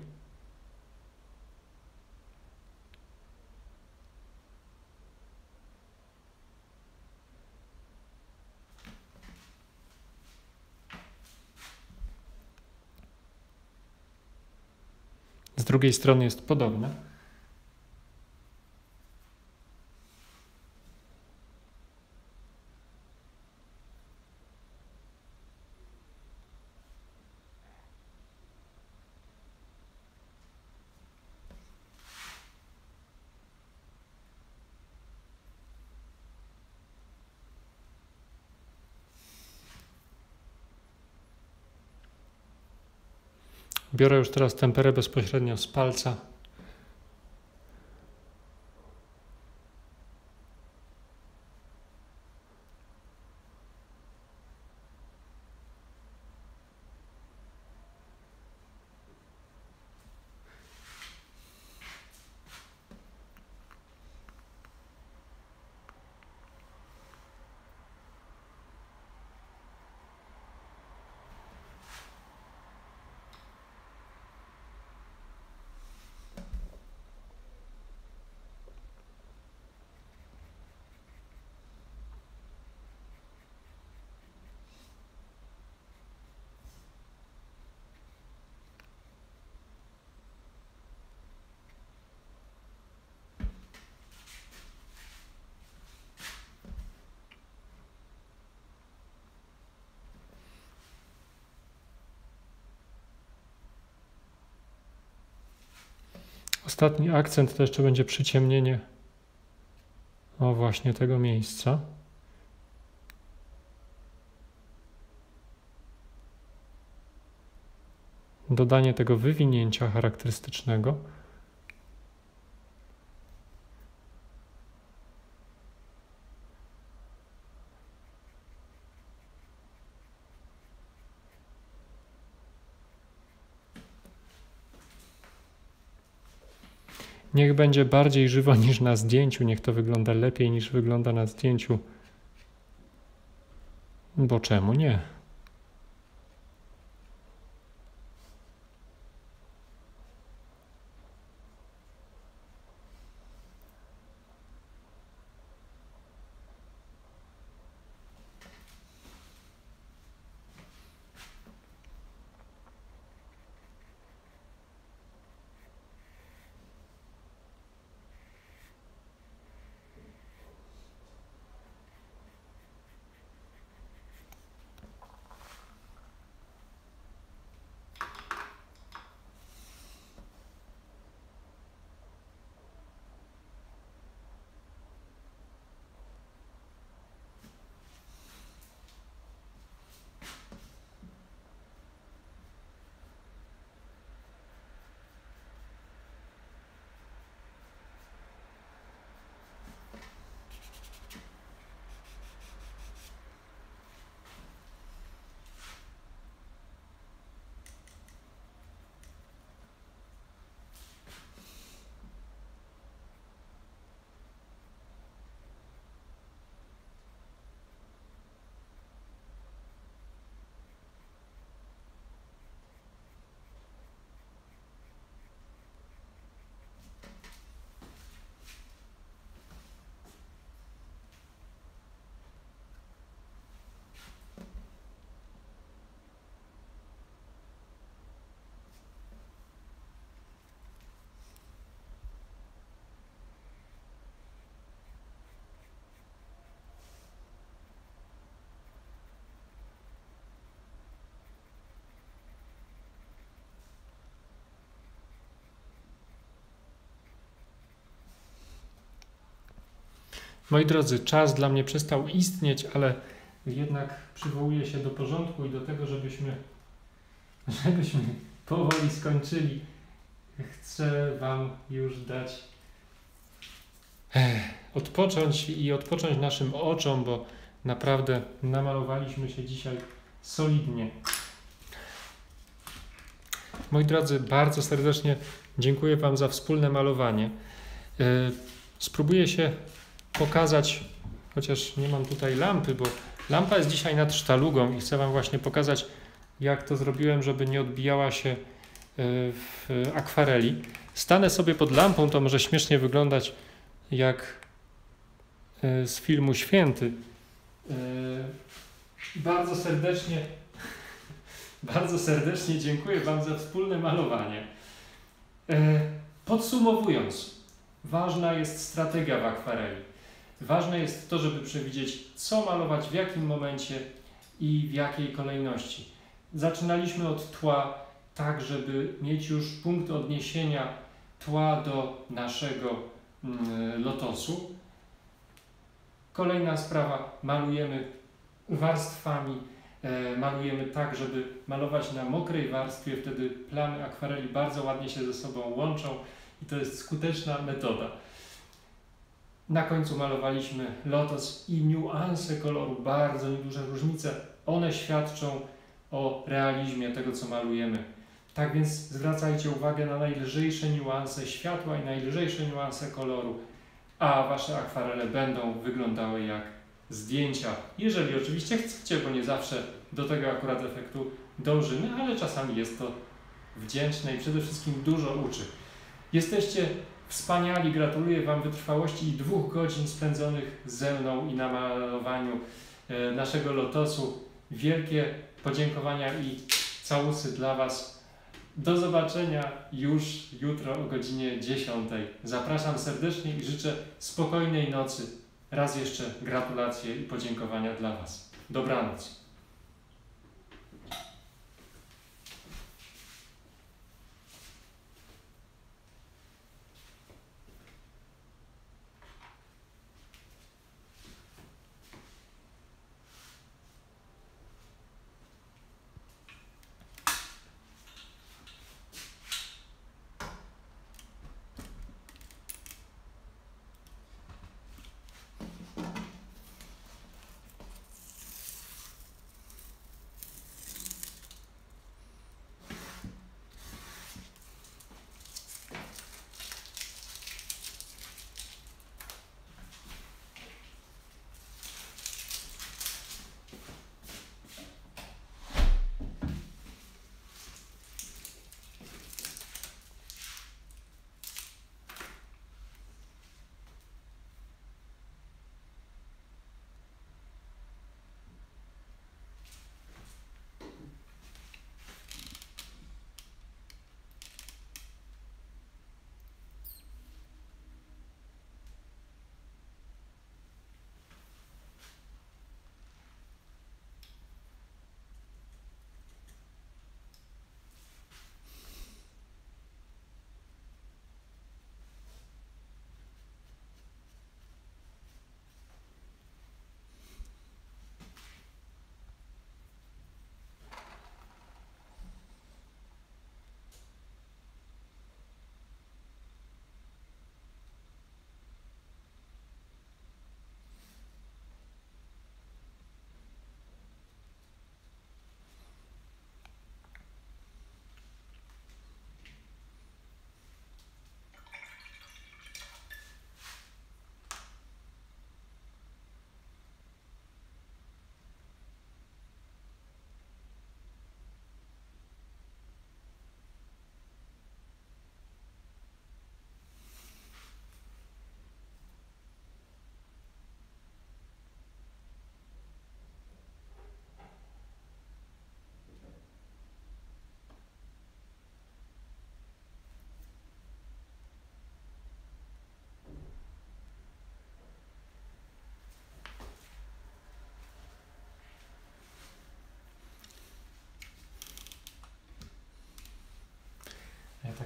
Z drugiej strony jest podobne. Biorę już teraz temperę bezpośrednio z palca. Ostatni akcent to jeszcze będzie przyciemnienie o właśnie tego miejsca. Dodanie tego wywinięcia charakterystycznego. Niech będzie bardziej żywo niż na zdjęciu, niech to wygląda lepiej niż wygląda na zdjęciu, bo czemu nie? Moi drodzy, czas dla mnie przestał istnieć, ale jednak przywołuje się do porządku i do tego, żebyśmy, żebyśmy powoli skończyli. Chcę Wam już dać odpocząć i odpocząć naszym oczom, bo naprawdę namalowaliśmy się dzisiaj solidnie. Moi drodzy, bardzo serdecznie dziękuję Wam za wspólne malowanie. Spróbuję się pokazać, chociaż nie mam tutaj lampy, bo lampa jest dzisiaj nad sztalugą i chcę Wam właśnie pokazać, jak to zrobiłem, żeby nie odbijała się w akwareli. Stanę sobie pod lampą, to może śmiesznie wyglądać jak z filmu Święty. Bardzo serdecznie, bardzo serdecznie dziękuję Wam za wspólne malowanie. Podsumowując, ważna jest strategia w akwareli. Ważne jest to, żeby przewidzieć, co malować, w jakim momencie i w jakiej kolejności. Zaczynaliśmy od tła, tak żeby mieć już punkt odniesienia tła do naszego mm, lotosu. Kolejna sprawa, malujemy warstwami, e, malujemy tak, żeby malować na mokrej warstwie, wtedy plamy akwareli bardzo ładnie się ze sobą łączą i to jest skuteczna metoda. Na końcu malowaliśmy lotos i niuanse koloru, bardzo nieduże różnice. One świadczą o realizmie tego, co malujemy. Tak więc zwracajcie uwagę na najlżejsze niuanse światła i najlżejsze niuanse koloru, a Wasze akwarele będą wyglądały jak zdjęcia. Jeżeli oczywiście chcecie, bo nie zawsze do tego akurat efektu dążymy, ale czasami jest to wdzięczne i przede wszystkim dużo uczy. Jesteście wspaniali, gratuluję Wam wytrwałości i dwóch godzin spędzonych ze mną i na malowaniu e, naszego lotosu. Wielkie podziękowania i całusy dla Was. Do zobaczenia już jutro o godzinie dziesiątej. Zapraszam serdecznie i życzę spokojnej nocy. Raz jeszcze gratulacje i podziękowania dla Was. Dobranoc.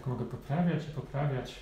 tak mogę poprawiać i poprawiać.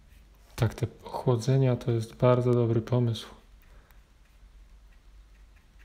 Tak, te chłodzenia to jest bardzo dobry pomysł.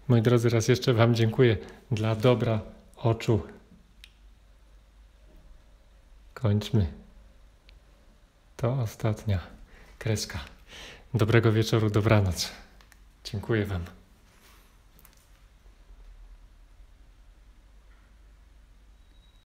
Moi drodzy, raz jeszcze Wam dziękuję dla dobra oczu. Kończmy. To ostatnia kreska. Dobrego wieczoru, dobranoc. Dziękuję Wam.